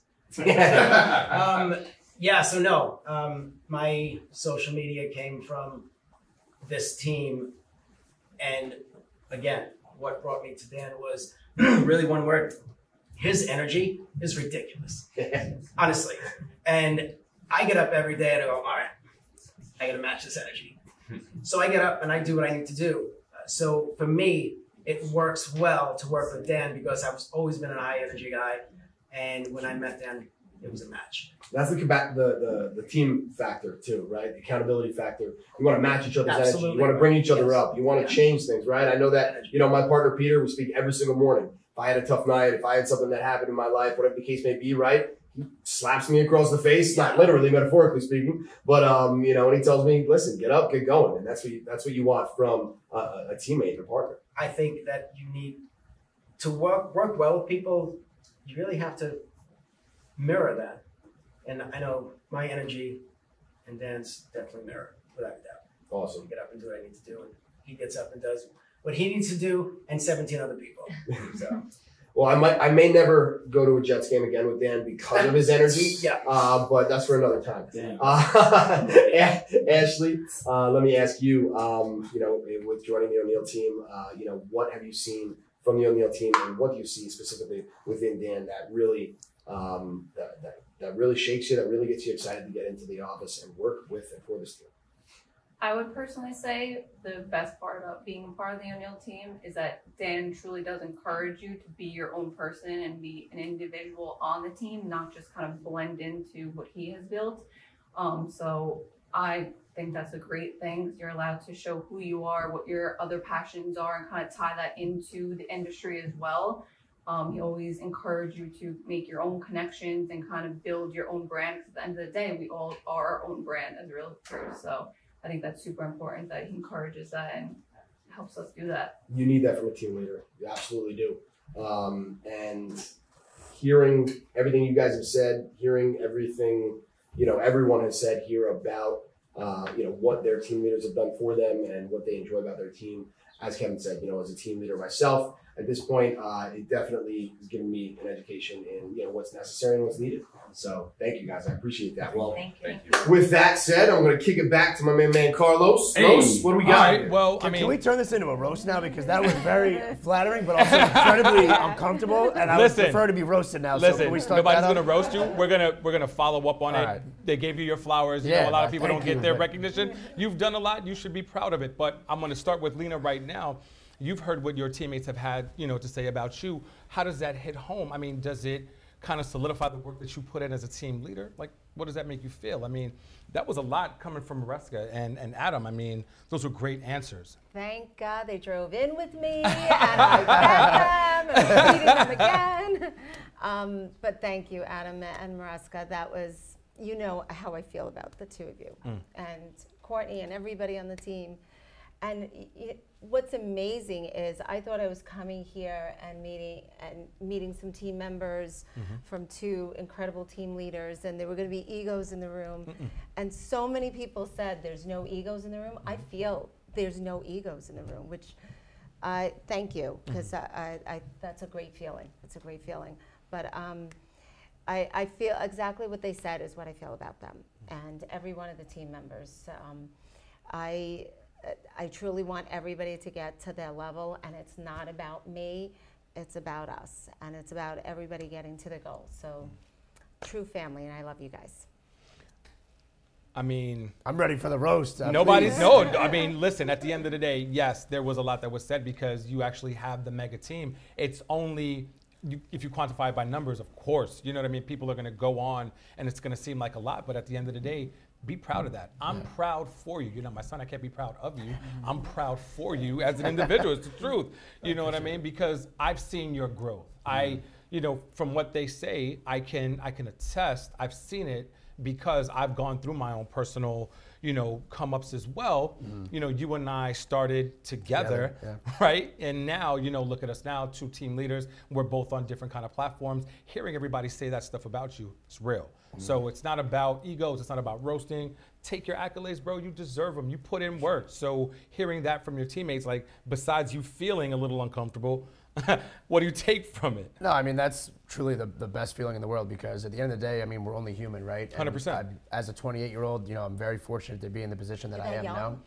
um, yeah, so no. Um, my social media came from this team. And again, what brought me to Dan was really one word. His energy is ridiculous. Honestly. And I get up every day and I go, all right, I got to match this energy. So I get up and I do what I need to do. Uh, so for me, it works well to work with Dan because I've always been an high energy guy. And when I met Dan, it was a match. That's the, combat, the the the team factor too, right? The accountability factor. You want to match each other's energy. Absolutely. You want to bring each other Yes. up. You want to Yeah. change things, right? I know that, you know, my partner Peter, we speak every single morning. If I had a tough night, if I had something that happened in my life, whatever the case may be, right? he slaps me across the face, not literally, metaphorically speaking, but um, you know, and he tells me, "Listen, get up, get going," and that's what you, that's what you want from uh, a teammate and a partner. I think that you need to work work well with people. You really have to mirror that, and I know my energy and Dan's definitely mirror, without a doubt. Awesome. I get up and do what I need to do, and he gets up and does what he needs to do, and seventeen other people. So. Well, I might, I may never go to a Jets game again with Dan because of his energy. Yeah. Uh, but that's for another time. Uh, Ashley, uh, let me ask you. Um, you know, with joining the O'Neal team, uh, you know, what have you seen from the O'Neal team, and what do you see specifically within Dan that really, um, that, that that really shakes you, that really gets you excited to get into the office and work with and for this team? I would personally say the best part about being a part of the O'Neal team is that Dan truly does encourage you to be your own person and be an individual on the team, not just kind of blend into what he has built. Um, so I think that's a great thing. You're allowed to show who you are, what your other passions are, and kind of tie that into the industry as well. Um, he always encouraged you to make your own connections and kind of build your own brand. Because at the end of the day, we all are our own brand as realtors. So I think that's super important that he encourages that and helps us do that. You need that from a team leader. You absolutely do. Um, and hearing everything you guys have said, hearing everything, you know, everyone has said here about, uh, you know, what their team leaders have done for them and what they enjoy about their team. As Kevin said, you know, as a team leader myself, at this point, uh, it definitely has given me an education in, you know, what's necessary and what's needed. So thank you guys. I appreciate that. Well, thank you. Thank you. With that said, I'm going to kick it back to my man, man Carlos. Hey. Carlos, what do we got? All right, well, here? I mean, Can we we turn this into a roast now? Because that was very flattering, but also incredibly uncomfortable, and I Listen, would prefer to be roasted now. Listen, so can we start nobody's that gonna up? roast you. We're gonna we're gonna follow up on All it. right. They gave you your flowers. You Yeah, know, a lot of people thank don't get you, their but- recognition. You've done a lot. You should be proud of it. But I'm gonna start with Lena right now. You've heard what your teammates have had, you know, to say about you. How does that hit home? I mean, does it kind of solidify the work that you put in as a team leader? Like, what does that make you feel? I mean, that was a lot coming from Maresca and, and Adam. I mean, those were great answers. Thank God they drove in with me, and I met them, and I'm meeting them again. Um, but thank you, Adam and Maresca. That was, you know how I feel about the two of you, Mm. and Courtney and everybody on the team. And y- y- what's amazing is I thought I was coming here and meeting and meeting some team members Mhm. from two incredible team leaders, and there were going to be egos in the room. Mm-mm. And so many people said there's no egos in the room. I feel there's no egos in the room, which I thank you, because I, I, I that's a great feeling. It's a great feeling. But um, I, I feel exactly what they said is what I feel about them and every one of the team members. Um, I. I truly want everybody to get to their level, and it's not about me, it's about us, and it's about everybody getting to their goals. So, true family, and I love you guys. I mean, I'm ready for the roast. Uh, nobody's please. no. I mean, listen. At the end of the day, yes, there was a lot that was said because you actually have the mega team. It's only you, if you quantify it by numbers, of course. You know what I mean. People are going to go on, and it's going to seem like a lot. But at the end of the day, be proud of that. I'm Yeah. proud for you. You know, my son, I can't be proud of you. I'm proud for you as an individual. It's the truth. You know what I mean? Because I've seen your growth. I, you know, from what they say, I can I can attest. I've seen it because I've gone through my own personal, you know, come ups as well. Mhm. You know, you and I started together, Together, right? And now, you know, look at us now, two team leaders. We're both on different kind of platforms. Hearing everybody say that stuff about you, it's real. So it's not about egos. It's not about roasting. Take your accolades, bro. You deserve them. You put in work. So hearing that from your teammates, like besides you feeling a little uncomfortable, what do you take from it? No, I mean, that's truly the, the best feeling in the world because at the end of the day, I mean, we're only human, right? And one hundred percent. I- As a twenty-eight-year-old, you know, I'm very fortunate to be in the position that You're I that am young.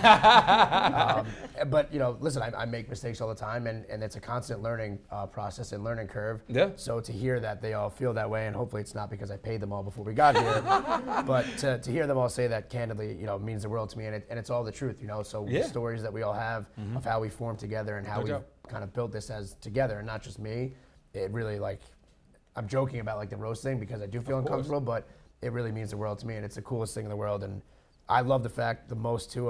now. um, but, you know, listen, I, I make mistakes all the time, and, and it's a constant learning uh, process and learning curve. Yeah. So to hear that they all feel that way, and hopefully it's not because I paid them all before we got here, but to, to hear them all say that candidly, you know, means the world to me, and, it, and it's all the truth, you know. So Yeah. the stories that we all have Mhm. of how we formed together and how No we doubt. kind of built this as together, and not just me. It really, like, I'm joking about like the roast thing because I do feel Of course. uncomfortable, but it really means the world to me, and it's the coolest thing in the world. And I love the fact the most too of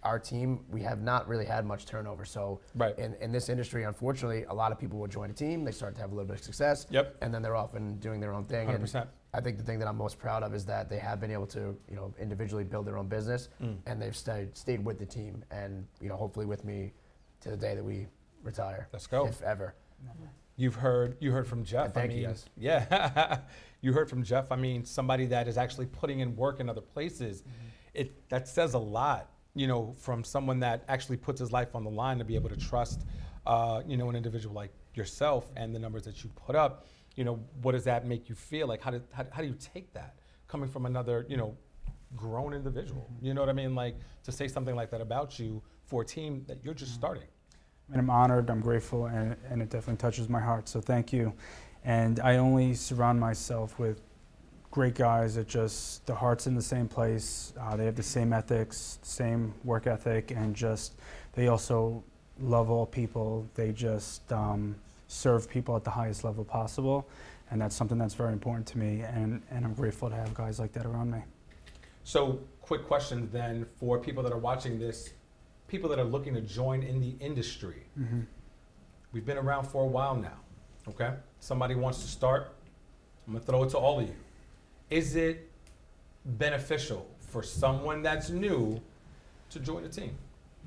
our team, we have not really had much turnover. So right. in, in this industry, unfortunately, a lot of people will join a team, they start to have a little bit of success, yep. and then they're off and doing their own thing. one hundred percent. And I think the thing that I'm most proud of is that they have been able to, you know, individually build their own business, Mm. and they've stayed stayed with the team, and you know, hopefully with me to the day that we retire. Let's go. If ever. You've heard you heard from Jeff. And thank I you, mean, guys. Yeah, you heard from Jeff. I mean, somebody that is actually putting in work in other places. Mm-hmm. It that says a lot, you know, from someone that actually puts his life on the line to be able to trust, uh, you know, an individual like yourself and the numbers that you put up. You know, what does that make you feel? Like, how do how, how do you take that coming from another, you know, grown individual? You know what I mean? Like, to say something like that about you for a team that you're just starting. And I'm honored, I'm grateful, and, and it definitely touches my heart, so thank you. And I only surround myself with great guys that just, the heart's in the same place, uh, they have the same ethics, same work ethic, and just, they also love all people, they just um, serve people at the highest level possible, and that's something that's very important to me, and, and I'm grateful to have guys like that around me. So, quick question then for people that are watching this, people that are looking to join in the industry. Mm-hmm. We've been around for a while now, okay? Somebody wants to start, I'm gonna throw it to all of you. Is it beneficial for someone that's new to join a team?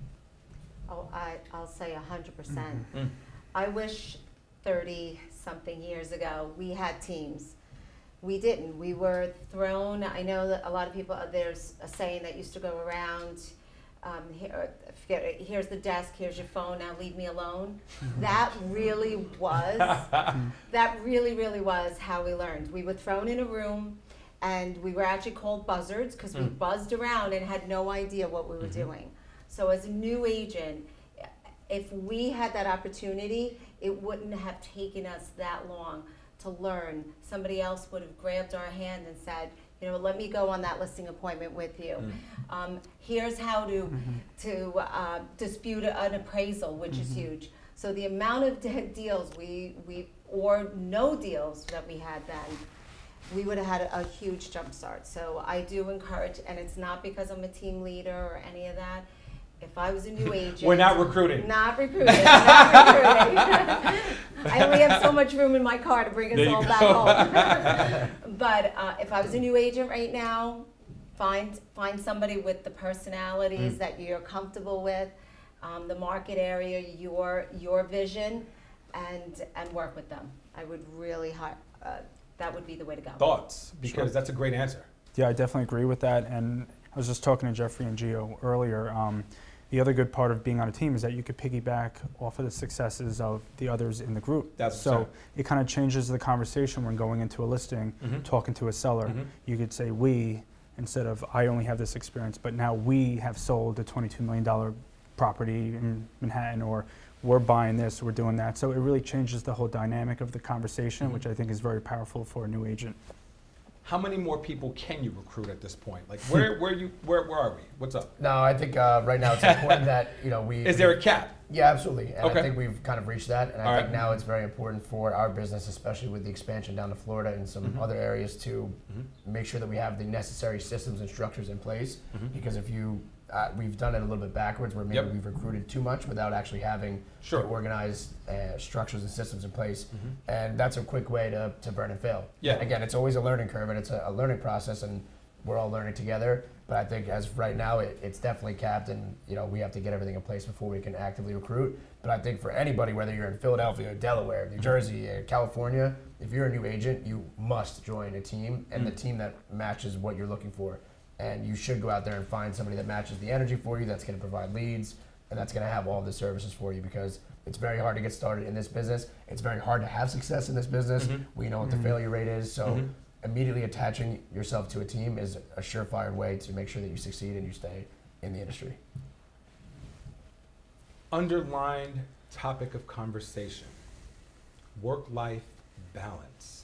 Oh, I, I'll say one hundred percent. Mm. I wish thirty-something years ago we had teams. We didn't. We were thrown. I know that a lot of people, there's a saying that used to go around, um, here, forget it, here's the desk, here's your phone, now leave me alone. That really was, that really, really was how we learned. We were thrown in a room and we were actually called buzzards because we Mm. buzzed around and had no idea what we were Mhm. doing. So as a new agent, if we had that opportunity, it wouldn't have taken us that long to learn. Somebody else would have grabbed our hand and said, you know, let me go on that listing appointment with you. Mm. Um, here's how to Mm-hmm. to uh, dispute an appraisal, which is huge. So the amount of de- deals we we or no deals that we had then, we would have had a, a huge jump start. So I do encourage, and it's not because I'm a team leader or any of that. If I was a new agent, We're not recruiting. Not recruiting. Not recruiting. I only have so much room in my car to bring us There you all go. back home. But uh, if I was a new agent right now, find find somebody with the personalities Mm. that you're comfortable with, um, the market area, your your vision, and and work with them. I would really hi- uh, that would be the way to go. Thoughts? Because Sure. that's a great answer. Yeah, I definitely agree with that. And I was just talking to Jeffrey and Gio earlier. Um, the other good part of being on a team is that you could piggyback off of the successes of the others in the group. That's so right. it kind of changes the conversation when going into a listing, Mhm. talking to a seller. Mhm. You could say we instead of I only have this experience, but now we have sold a twenty-two million dollars property in Manhattan, or we're buying this, we're doing that. So it really changes the whole dynamic of the conversation, Mhm. which I think is very powerful for a new agent. How many more people can you recruit at this point? Like, where where you where where are we? What's up? No, I think uh, right now it's important that you know we. Is there a cap? Yeah, absolutely, and Okay. I think we've kind of reached that. And I All think right. now it's very important for our business, especially with the expansion down to Florida and some Mhm. other areas, to Mhm. make sure that we have the necessary systems and structures in place. Mhm. Because if you, uh, we've done it a little bit backwards, where maybe Yep. we've recruited too much without actually having Sure. the organized uh, structures and systems in place, Mhm. and that's a quick way to, to burn and fail. Yeah. And again, it's always a learning curve, and it's a, a learning process, and we're all learning together. But I think as of right now, it, it's definitely capped, and you know we have to get everything in place before we can actively recruit. But I think for anybody, whether you're in Philadelphia, Delaware, New Jersey, uh, California, if you're a new agent, you must join a team, and the Mm. team that matches what you're looking for. And you should go out there and find somebody that matches the energy for you, that's going to provide leads, and that's going to have all the services for you, because it's very hard to get started in this business. It's very hard to have success in this business. Mhm. We know what Mhm. the failure rate is, so Mhm. immediately attaching yourself to a team is a surefire way to make sure that you succeed and you stay in the industry. Underlined topic of conversation: work-life balance.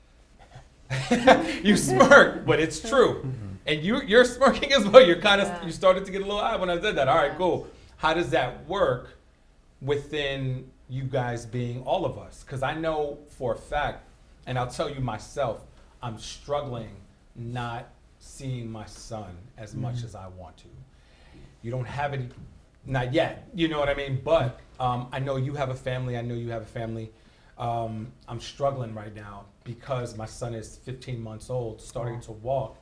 You smirk, but it's true, and you you're smirking as well. You're kind of Yeah. you started to get a little high when I said that. All right, cool. How does that work within you guys being all of us? Because I know for a fact, and I'll tell you myself, I'm struggling not seeing my son as much as I want to. you don't have any, not yet, you know what I mean? But um, I know you have a family, I know you have a family. Um, I'm struggling right now because my son is fifteen months old, starting to walk.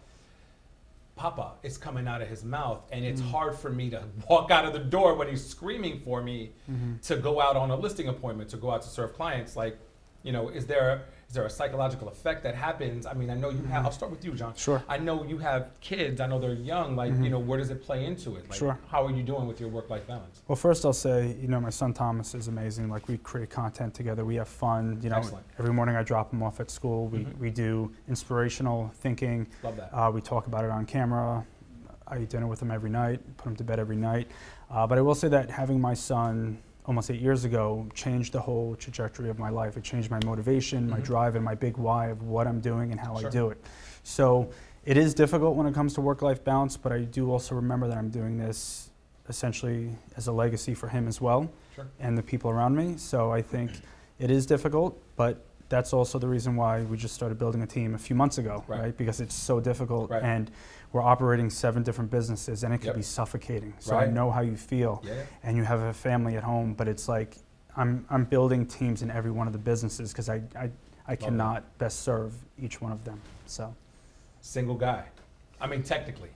Papa is coming out of his mouth, and it's Mm. hard for me to walk out of the door when he's screaming for me Mhm. to go out on a listing appointment, to go out to serve clients. Like, you know, is there is there a psychological effect that happens? I mean, I know you have, I'll start with you, John. Sure. I know you have kids, I know they're young, like, Mhm. you know, where does it play into it? Like, Sure. how are you doing with your work-life balance? Well, first I'll say, you know, my son Thomas is amazing. Like, we create content together. We have fun. You know, Excellent. every morning I drop him off at school. We, Mhm. we do inspirational thinking. Love that. Uh, we talk about it on camera. I eat dinner with him every night, put him to bed every night. Uh, but I will say that having my son almost eight years ago changed the whole trajectory of my life. It changed my motivation, my Mhm. drive, and my big why of what I'm doing and how Sure. I do it. So it is difficult when it comes to work-life balance, but I do also remember that I'm doing this essentially as a legacy for him as well, Sure. and the people around me. So I think it is difficult, but that's also the reason why we just started building a team a few months ago, Right. right? Because it's so difficult, Right. and we're operating seven different businesses, and it can Yep. be suffocating. So I Right. know how you feel, Yeah, yeah. and you have a family at home, but it's like I'm I'm building teams in every one of the businesses because I I, I it. cannot best serve each one of them. So Single guy. I mean, technically.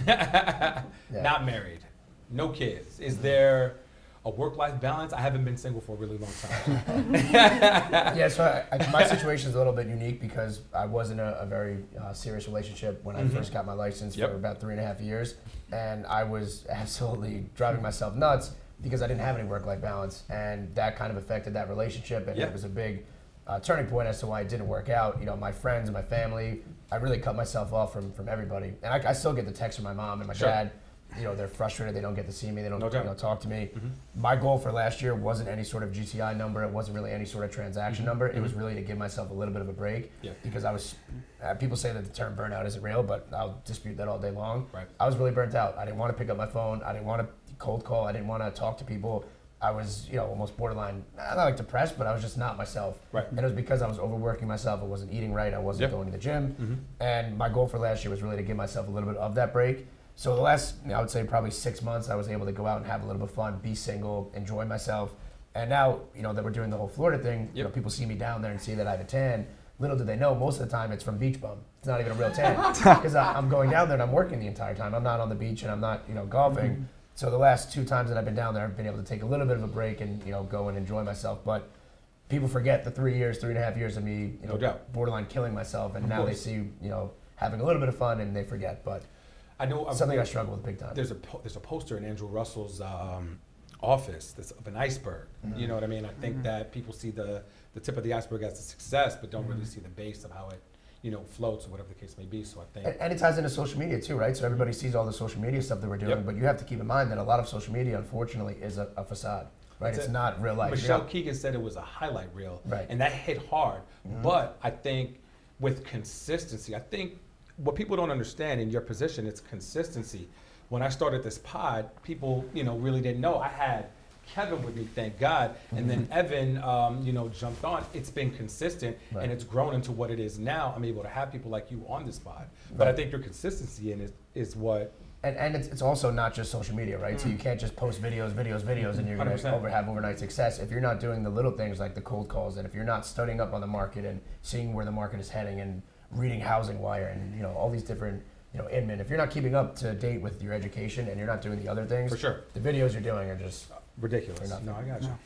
Yeah. Not married. No kids. Is there a work-life balance? I haven't been single for a really long time. Yeah, so I, I, my situation is a little bit unique because I was in a, a very uh, serious relationship when I Mhm. first got my license Yep. for about three and a half years, and I was absolutely driving myself nuts because I didn't have any work-life balance, and that kind of affected that relationship, and Yep. it was a big uh, turning point as to why it didn't work out. You know, my friends and my family, I really cut myself off from from everybody, and I, I still get the text from my mom and my Sure. dad. You know, they're frustrated. They don't get to see me. They don't No you doubt. know, talk to me. Mhm. My goal for last year wasn't any sort of G T I number. It wasn't really any sort of transaction Mhm. number. It was Mhm. really to give myself a little bit of a break Yeah. because I was. Uh, people say that the term burnout isn't real, but I'll dispute that all day long. Right. I was really burnt out. I didn't want to pick up my phone. I didn't want to cold call. I didn't want to talk to people. I was, you know, almost borderline, not like depressed, but I was just not myself. Right. And it was because I was overworking myself. I wasn't eating right. I wasn't Yep. going to the gym. Mhm. And my goal for last year was really to give myself a little bit of that break. So the last, you know, I would say probably six months, I was able to go out and have a little bit of fun, be single, enjoy myself. And now, you know, that we're doing the whole Florida thing, you know, people see me down there and see that I have a tan. Little do they know, most of the time it's from beach bum. It's not even a real tan because I'm going down there and I'm working the entire time. I'm not on the beach and I'm not, you know, golfing. Mm-hmm. So the last two times that I've been down there, I've been able to take a little bit of a break and, you know, go and enjoy myself. But people forget the three years, three and a half years of me, you know, No doubt. borderline killing myself. And Of now they course. see, you know, having a little bit of fun and they forget. But I know I'm- something I struggle with big time. There's a po- there's a poster in Andrew Russell's um, office that's of an iceberg. You know what I mean? I think Mhm. that people see the the tip of the iceberg as a success, but don't really see the base of how it, you know, floats or whatever the case may be. So I think. And, and it ties into social media too, right? So everybody sees all the social media stuff that we're doing, Yep. but you have to keep in mind that a lot of social media, unfortunately, is a, a facade, right? That's It's it. not real life. Michelle You're not- Keegan said it was a highlight reel, Right. and that hit hard. Mhm. But I think with consistency, I think what people don't understand in your position, it's consistency. When I started this pod, people, you know, really didn't know. I had Kevin with me, thank God, and then Evan, um, you know, jumped on. It's been consistent, Right. and it's grown into what it is now. I'm able to have people like you on this pod. But I Right. think your consistency in it is what. And, and it's, it's also not just social media, right? So Mm. you can't just post videos, videos, videos, and you're going one hundred to percent. over have overnight success if you're not doing the little things like the cold calls, and if you're not studying up on the market and seeing where the market is heading and reading Housing Wire and you know all these different you know Inman. If you're not keeping up to date with your education and you're not doing the other things, For sure. the videos you're doing are just ridiculous. nothing. No, I got you.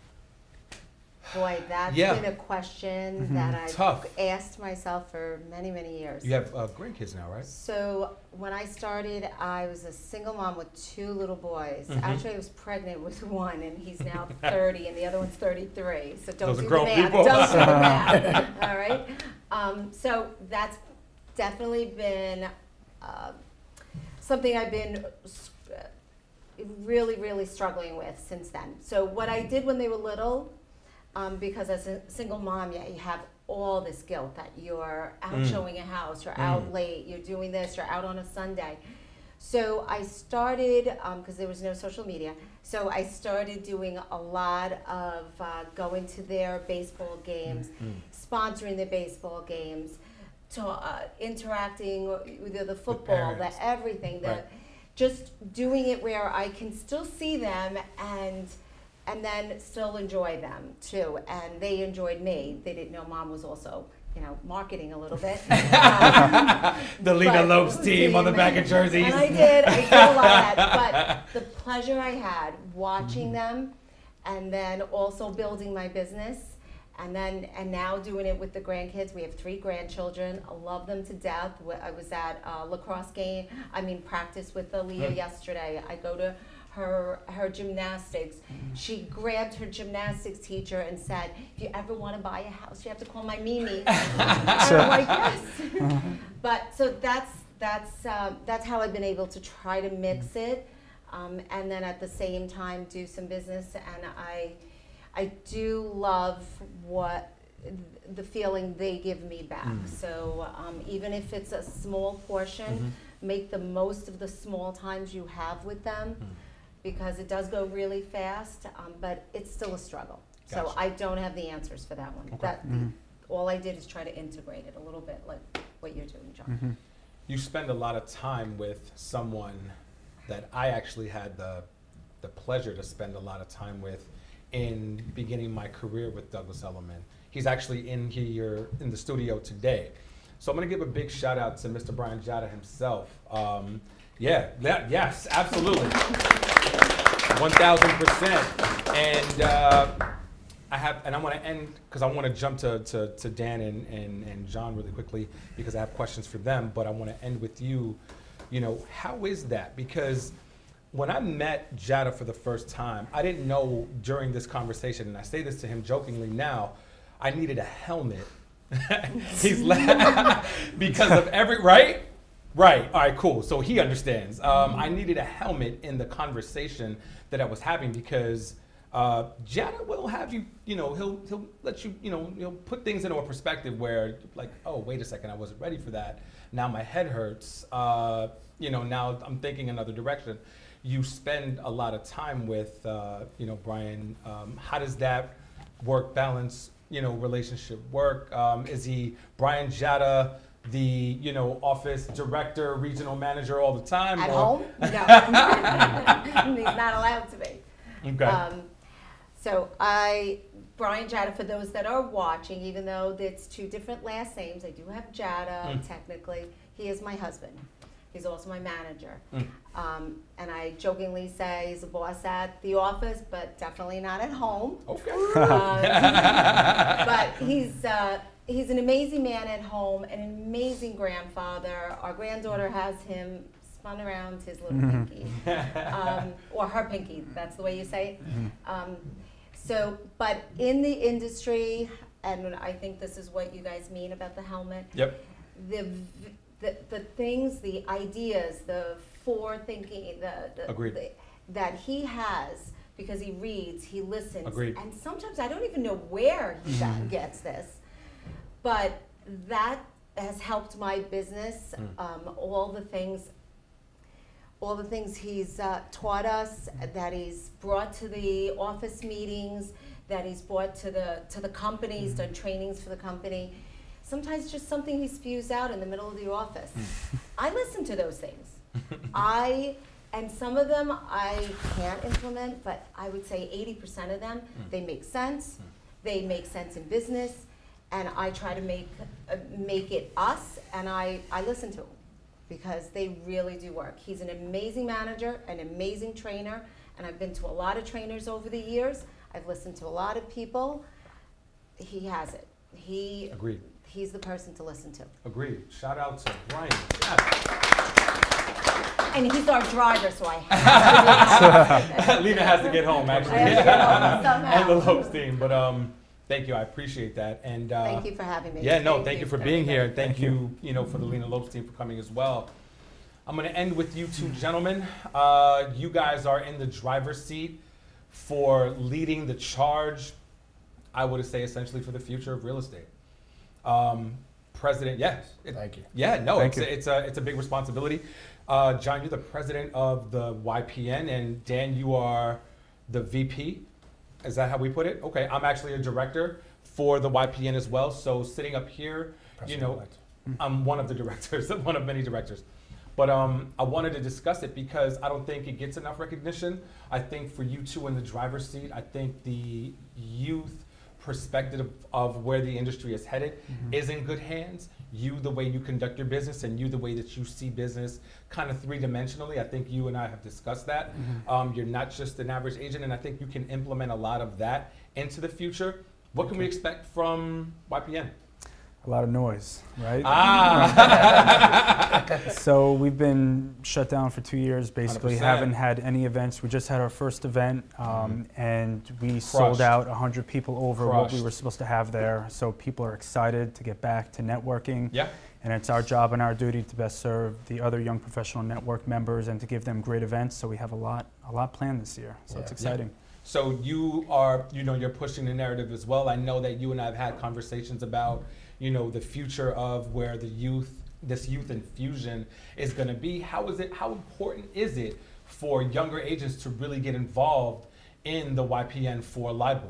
Boy, that's Yeah. been a question Mhm. that I've Tough. asked myself for many, many years. You have uh, grandkids now, right? So when I started, I was a single mom with two little boys. Mhm. Actually, I was pregnant with one, and he's now thirty, and the other one's thirty-three. So don't Those are do the grown math. people. Don't do the math. All right. Um, so that's definitely been uh, something I've been s- uh, really, really struggling with since then. So what I did when they were little. Um, because as a single mom, yeah, you have all this guilt that you're out Mm. showing a house, you're Mm. out late, you're doing this, you're out on a Sunday. So I started, because there was no social media, so I started doing a lot of uh, going to their baseball games, Mm. sponsoring the baseball games, to, uh, interacting with the, the football, the parents. everything, the, Right. just doing it where I can still see them and and then still enjoy them too. And they enjoyed me. They didn't know Mom was also, you know, marketing a little bit. Um, the Lena but- Lopes team on the back of jerseys. And I did. I did a lot of that. But the pleasure I had watching them, and then also building my business, and then and now doing it with the grandkids. We have three grandchildren. I love them to death. I was at a lacrosse game. I mean, practice with Aaliyah yesterday. I go to her her gymnastics. She grabbed her gymnastics teacher and said, "If you ever want to buy a house, you have to call my Mimi." And I'm like, yes. But so that's that's uh, that's how I've been able to try to mix it, um, and then at the same time do some business. And I I do love what the feeling they give me back. Mm. So um, even if it's a small portion, Mhm. make the most of the small times you have with them. Mm. Because it does go really fast, um, but it's still a struggle. So Gotcha. I don't have the answers for that one. Okay. That Mhm. the, all I did is try to integrate it a little bit, like what you're doing, John. You spend a lot of time with someone that I actually had the the pleasure to spend a lot of time with in beginning my career with Douglas Elliman. He's actually in here in the studio today. So I'm gonna give a big shout out to Mister Brian Jatta himself. Um, yeah, that, yes, absolutely. one thousand percent. And uh, I have, and I want to end, because I want to jump to, to, to Dan and, and, and John really quickly, because I have questions for them, but I want to end with you. You know, how is that? Because when I met Jatta for the first time, I didn't know during this conversation, and I say this to him jokingly now, I needed a helmet. He's laughing because of every, right? Right, all right, cool. So he understands. Um, I needed a helmet in the conversation that I was having because uh, Jatta will have you, you know, he'll he'll let you, you know, he'll put things into a perspective where, like, oh, wait a second, I wasn't ready for that. Now my head hurts. Uh, you know, now I'm thinking another direction. You spend a lot of time with, uh, you know, Brian. Um, how does that work balance, you know, relationship work? Um, is he Brian Jatta, the, you know, office director, regional manager all the time? At or? home? No. He's not allowed to be. Okay. Um, so I, Brian Jatta, for those that are watching, even though it's two different last names, I do have Jatta, Mm. technically. He is my husband. He's also my manager. Mm. Um, and I jokingly say he's a boss at the office, but definitely not at home. Okay. Um, but he's, uh, he's an amazing man at home, an amazing grandfather. Our granddaughter has him spun around his little Mhm. pinky, um, or her pinky, that's the way you say it. Mhm. Um, so, but in the industry, and I think this is what you guys mean about the helmet. Yep. The, v- the, the things, the ideas, the forethinking, the, the, Agreed. the that he has, because he reads, he listens, Agreed. and sometimes I don't even know where he Mhm. gets this, but that has helped my business. Mm. Um, all the things, all the things he's uh, taught us, that he's brought to the office meetings, that he's brought to the to the company, he's done trainings for the company. Sometimes just something he spews out in the middle of the office. I listen to those things. I, and some of them I can't implement, but I would say eighty percent of them, they make sense. They make sense in business, and I try to make uh, make it us, and I, I listen to them because they really do work. He's an amazing manager, an amazing trainer, and I've been to a lot of trainers over the years. I've listened to a lot of people. He has it. He Agreed. He's the person to listen to. Agreed. Shout out to Brian. And he's our driver, so I have to be Lena has to get home, actually. I have to get home somehow. And the Lopes team. But um, thank you. I appreciate that. And uh, Thank you for having me. Yeah, no, Thank thank, you you for for being here. everything. Thank you, you know, for the Lena Lopes team for coming as well. I'm going to end with you two gentlemen. Uh, you guys are in the driver's seat for leading the charge, I would say, essentially for the future of real estate. Um, President, yes. It, Thank you. Yeah, no, Thank it's, you. A, it's, a, it's a big responsibility. Uh, John, you're the president of the Y P N, and Dan, you are the V P. Is that how we put it? Okay, I'm actually a director for the Y P N as well. So sitting up here, you know, I'm one of the directors, one of many directors. But um, I wanted to discuss it because I don't think it gets enough recognition. I think for you two in the driver's seat, I think the youth perspective of, of where the industry is headed mm-hmm. is in good hands. You, the way you conduct your business, and you, the way that you see business kind of three-dimensionally. I think you and I have discussed that. Mm-hmm. um, you're not just an average agent, and I think you can implement a lot of that into the future. What okay. can we expect from Y P N? A lot of noise, right? Ah. So we've been shut down for two years, basically. one hundred percent. Haven't had any events. We just had our first event, um, mm-hmm. and we Crushed. sold out one hundred people over Crushed. what we were supposed to have there. So people are excited to get back to networking. Yeah. And it's our job and our duty to best serve the other young professional network members and to give them great events. So we have a lot, a lot planned this year. So yeah. it's exciting. Yeah. So you are, you know, you're pushing the narrative as well. I know that you and I have had conversations about, you know, the future of where the youth, this youth infusion is going to be. How is it, how important is it for younger agents to really get involved in the Y P N for LIBOR?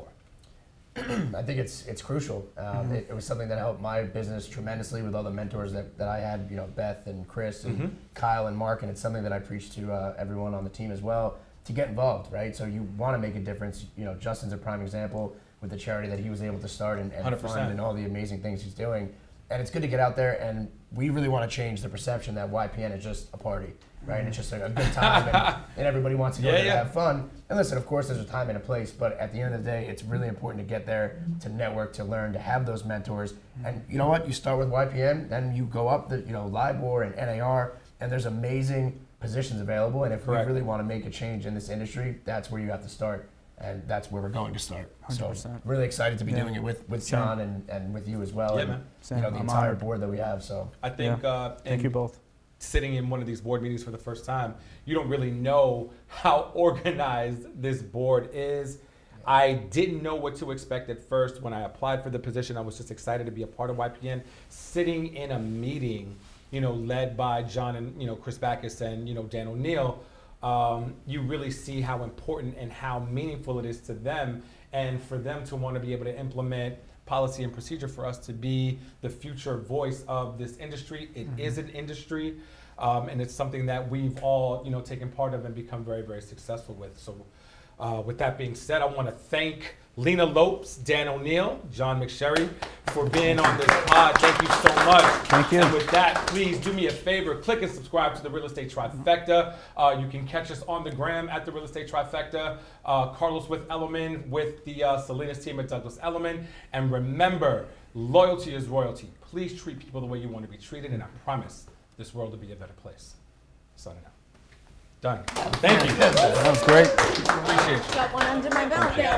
I think it's it's crucial. Um, mm-hmm. it, it was something that helped my business tremendously with all the mentors that, that I had, you know, Beth and Chris and mm-hmm. Kyle and Mark, and it's something that I preach to uh, everyone on the team as well, to get involved, right? So you want to make a difference. You know, Justin's a prime example with the charity that he was able to start and, and fund and all the amazing things he's doing. And it's good to get out there, and we really want to change the perception that Y P N is just a party, right? Mm-hmm. It's just a, a good time, and, and everybody wants to go yeah, there yeah. to have fun. And listen, of course, there's a time and a place, but at the end of the day, it's really important to get there, to network, to learn, to have those mentors. And you know what? You start with Y P N, then you go up the, you know, LIBOR and N A R, and there's amazing positions available. And if Correct. we really want to make a change in this industry, that's where you have to start. And that's where we're going to start. one hundred percent. So really excited to be yeah. doing it with, with Same. John and, and with you as well. Yeah, and, man. You know, the I'm entire honored. board that we have. So I think yeah. uh, thank you both. Sitting in one of these board meetings for the first time, you don't really know how organized this board is. I didn't know what to expect at first. When I applied for the position, I was just excited to be a part of Y P N. Sitting in a meeting, you know, led by John and, you know, Chris Backus and, you know, Dan O'Neill, um, you really see how important and how meaningful it is to them, and for them to want to be able to implement policy and procedure for us to be the future voice of this industry. It mm-hmm. is an industry, um, and it's something that we've all, you know, taken part of and become very, very successful with. So uh, with that being said, I want to thank Lena Lopes, Dan O'Neill, John McSherry for being on this pod. Thank you so much. Thank you. And with that, please do me a favor, click and subscribe to the Real Estate Trifecta. Uh, you can catch us on the gram at the Real Estate Trifecta. Uh, Carlos with Elliman with the uh, Salinas team at Douglas Elliman. And remember, loyalty is royalty. Please treat people the way you want to be treated, and I promise this world will be a better place. Signing out. Done. Thank you. That was great. Appreciate you. Got one under my belt.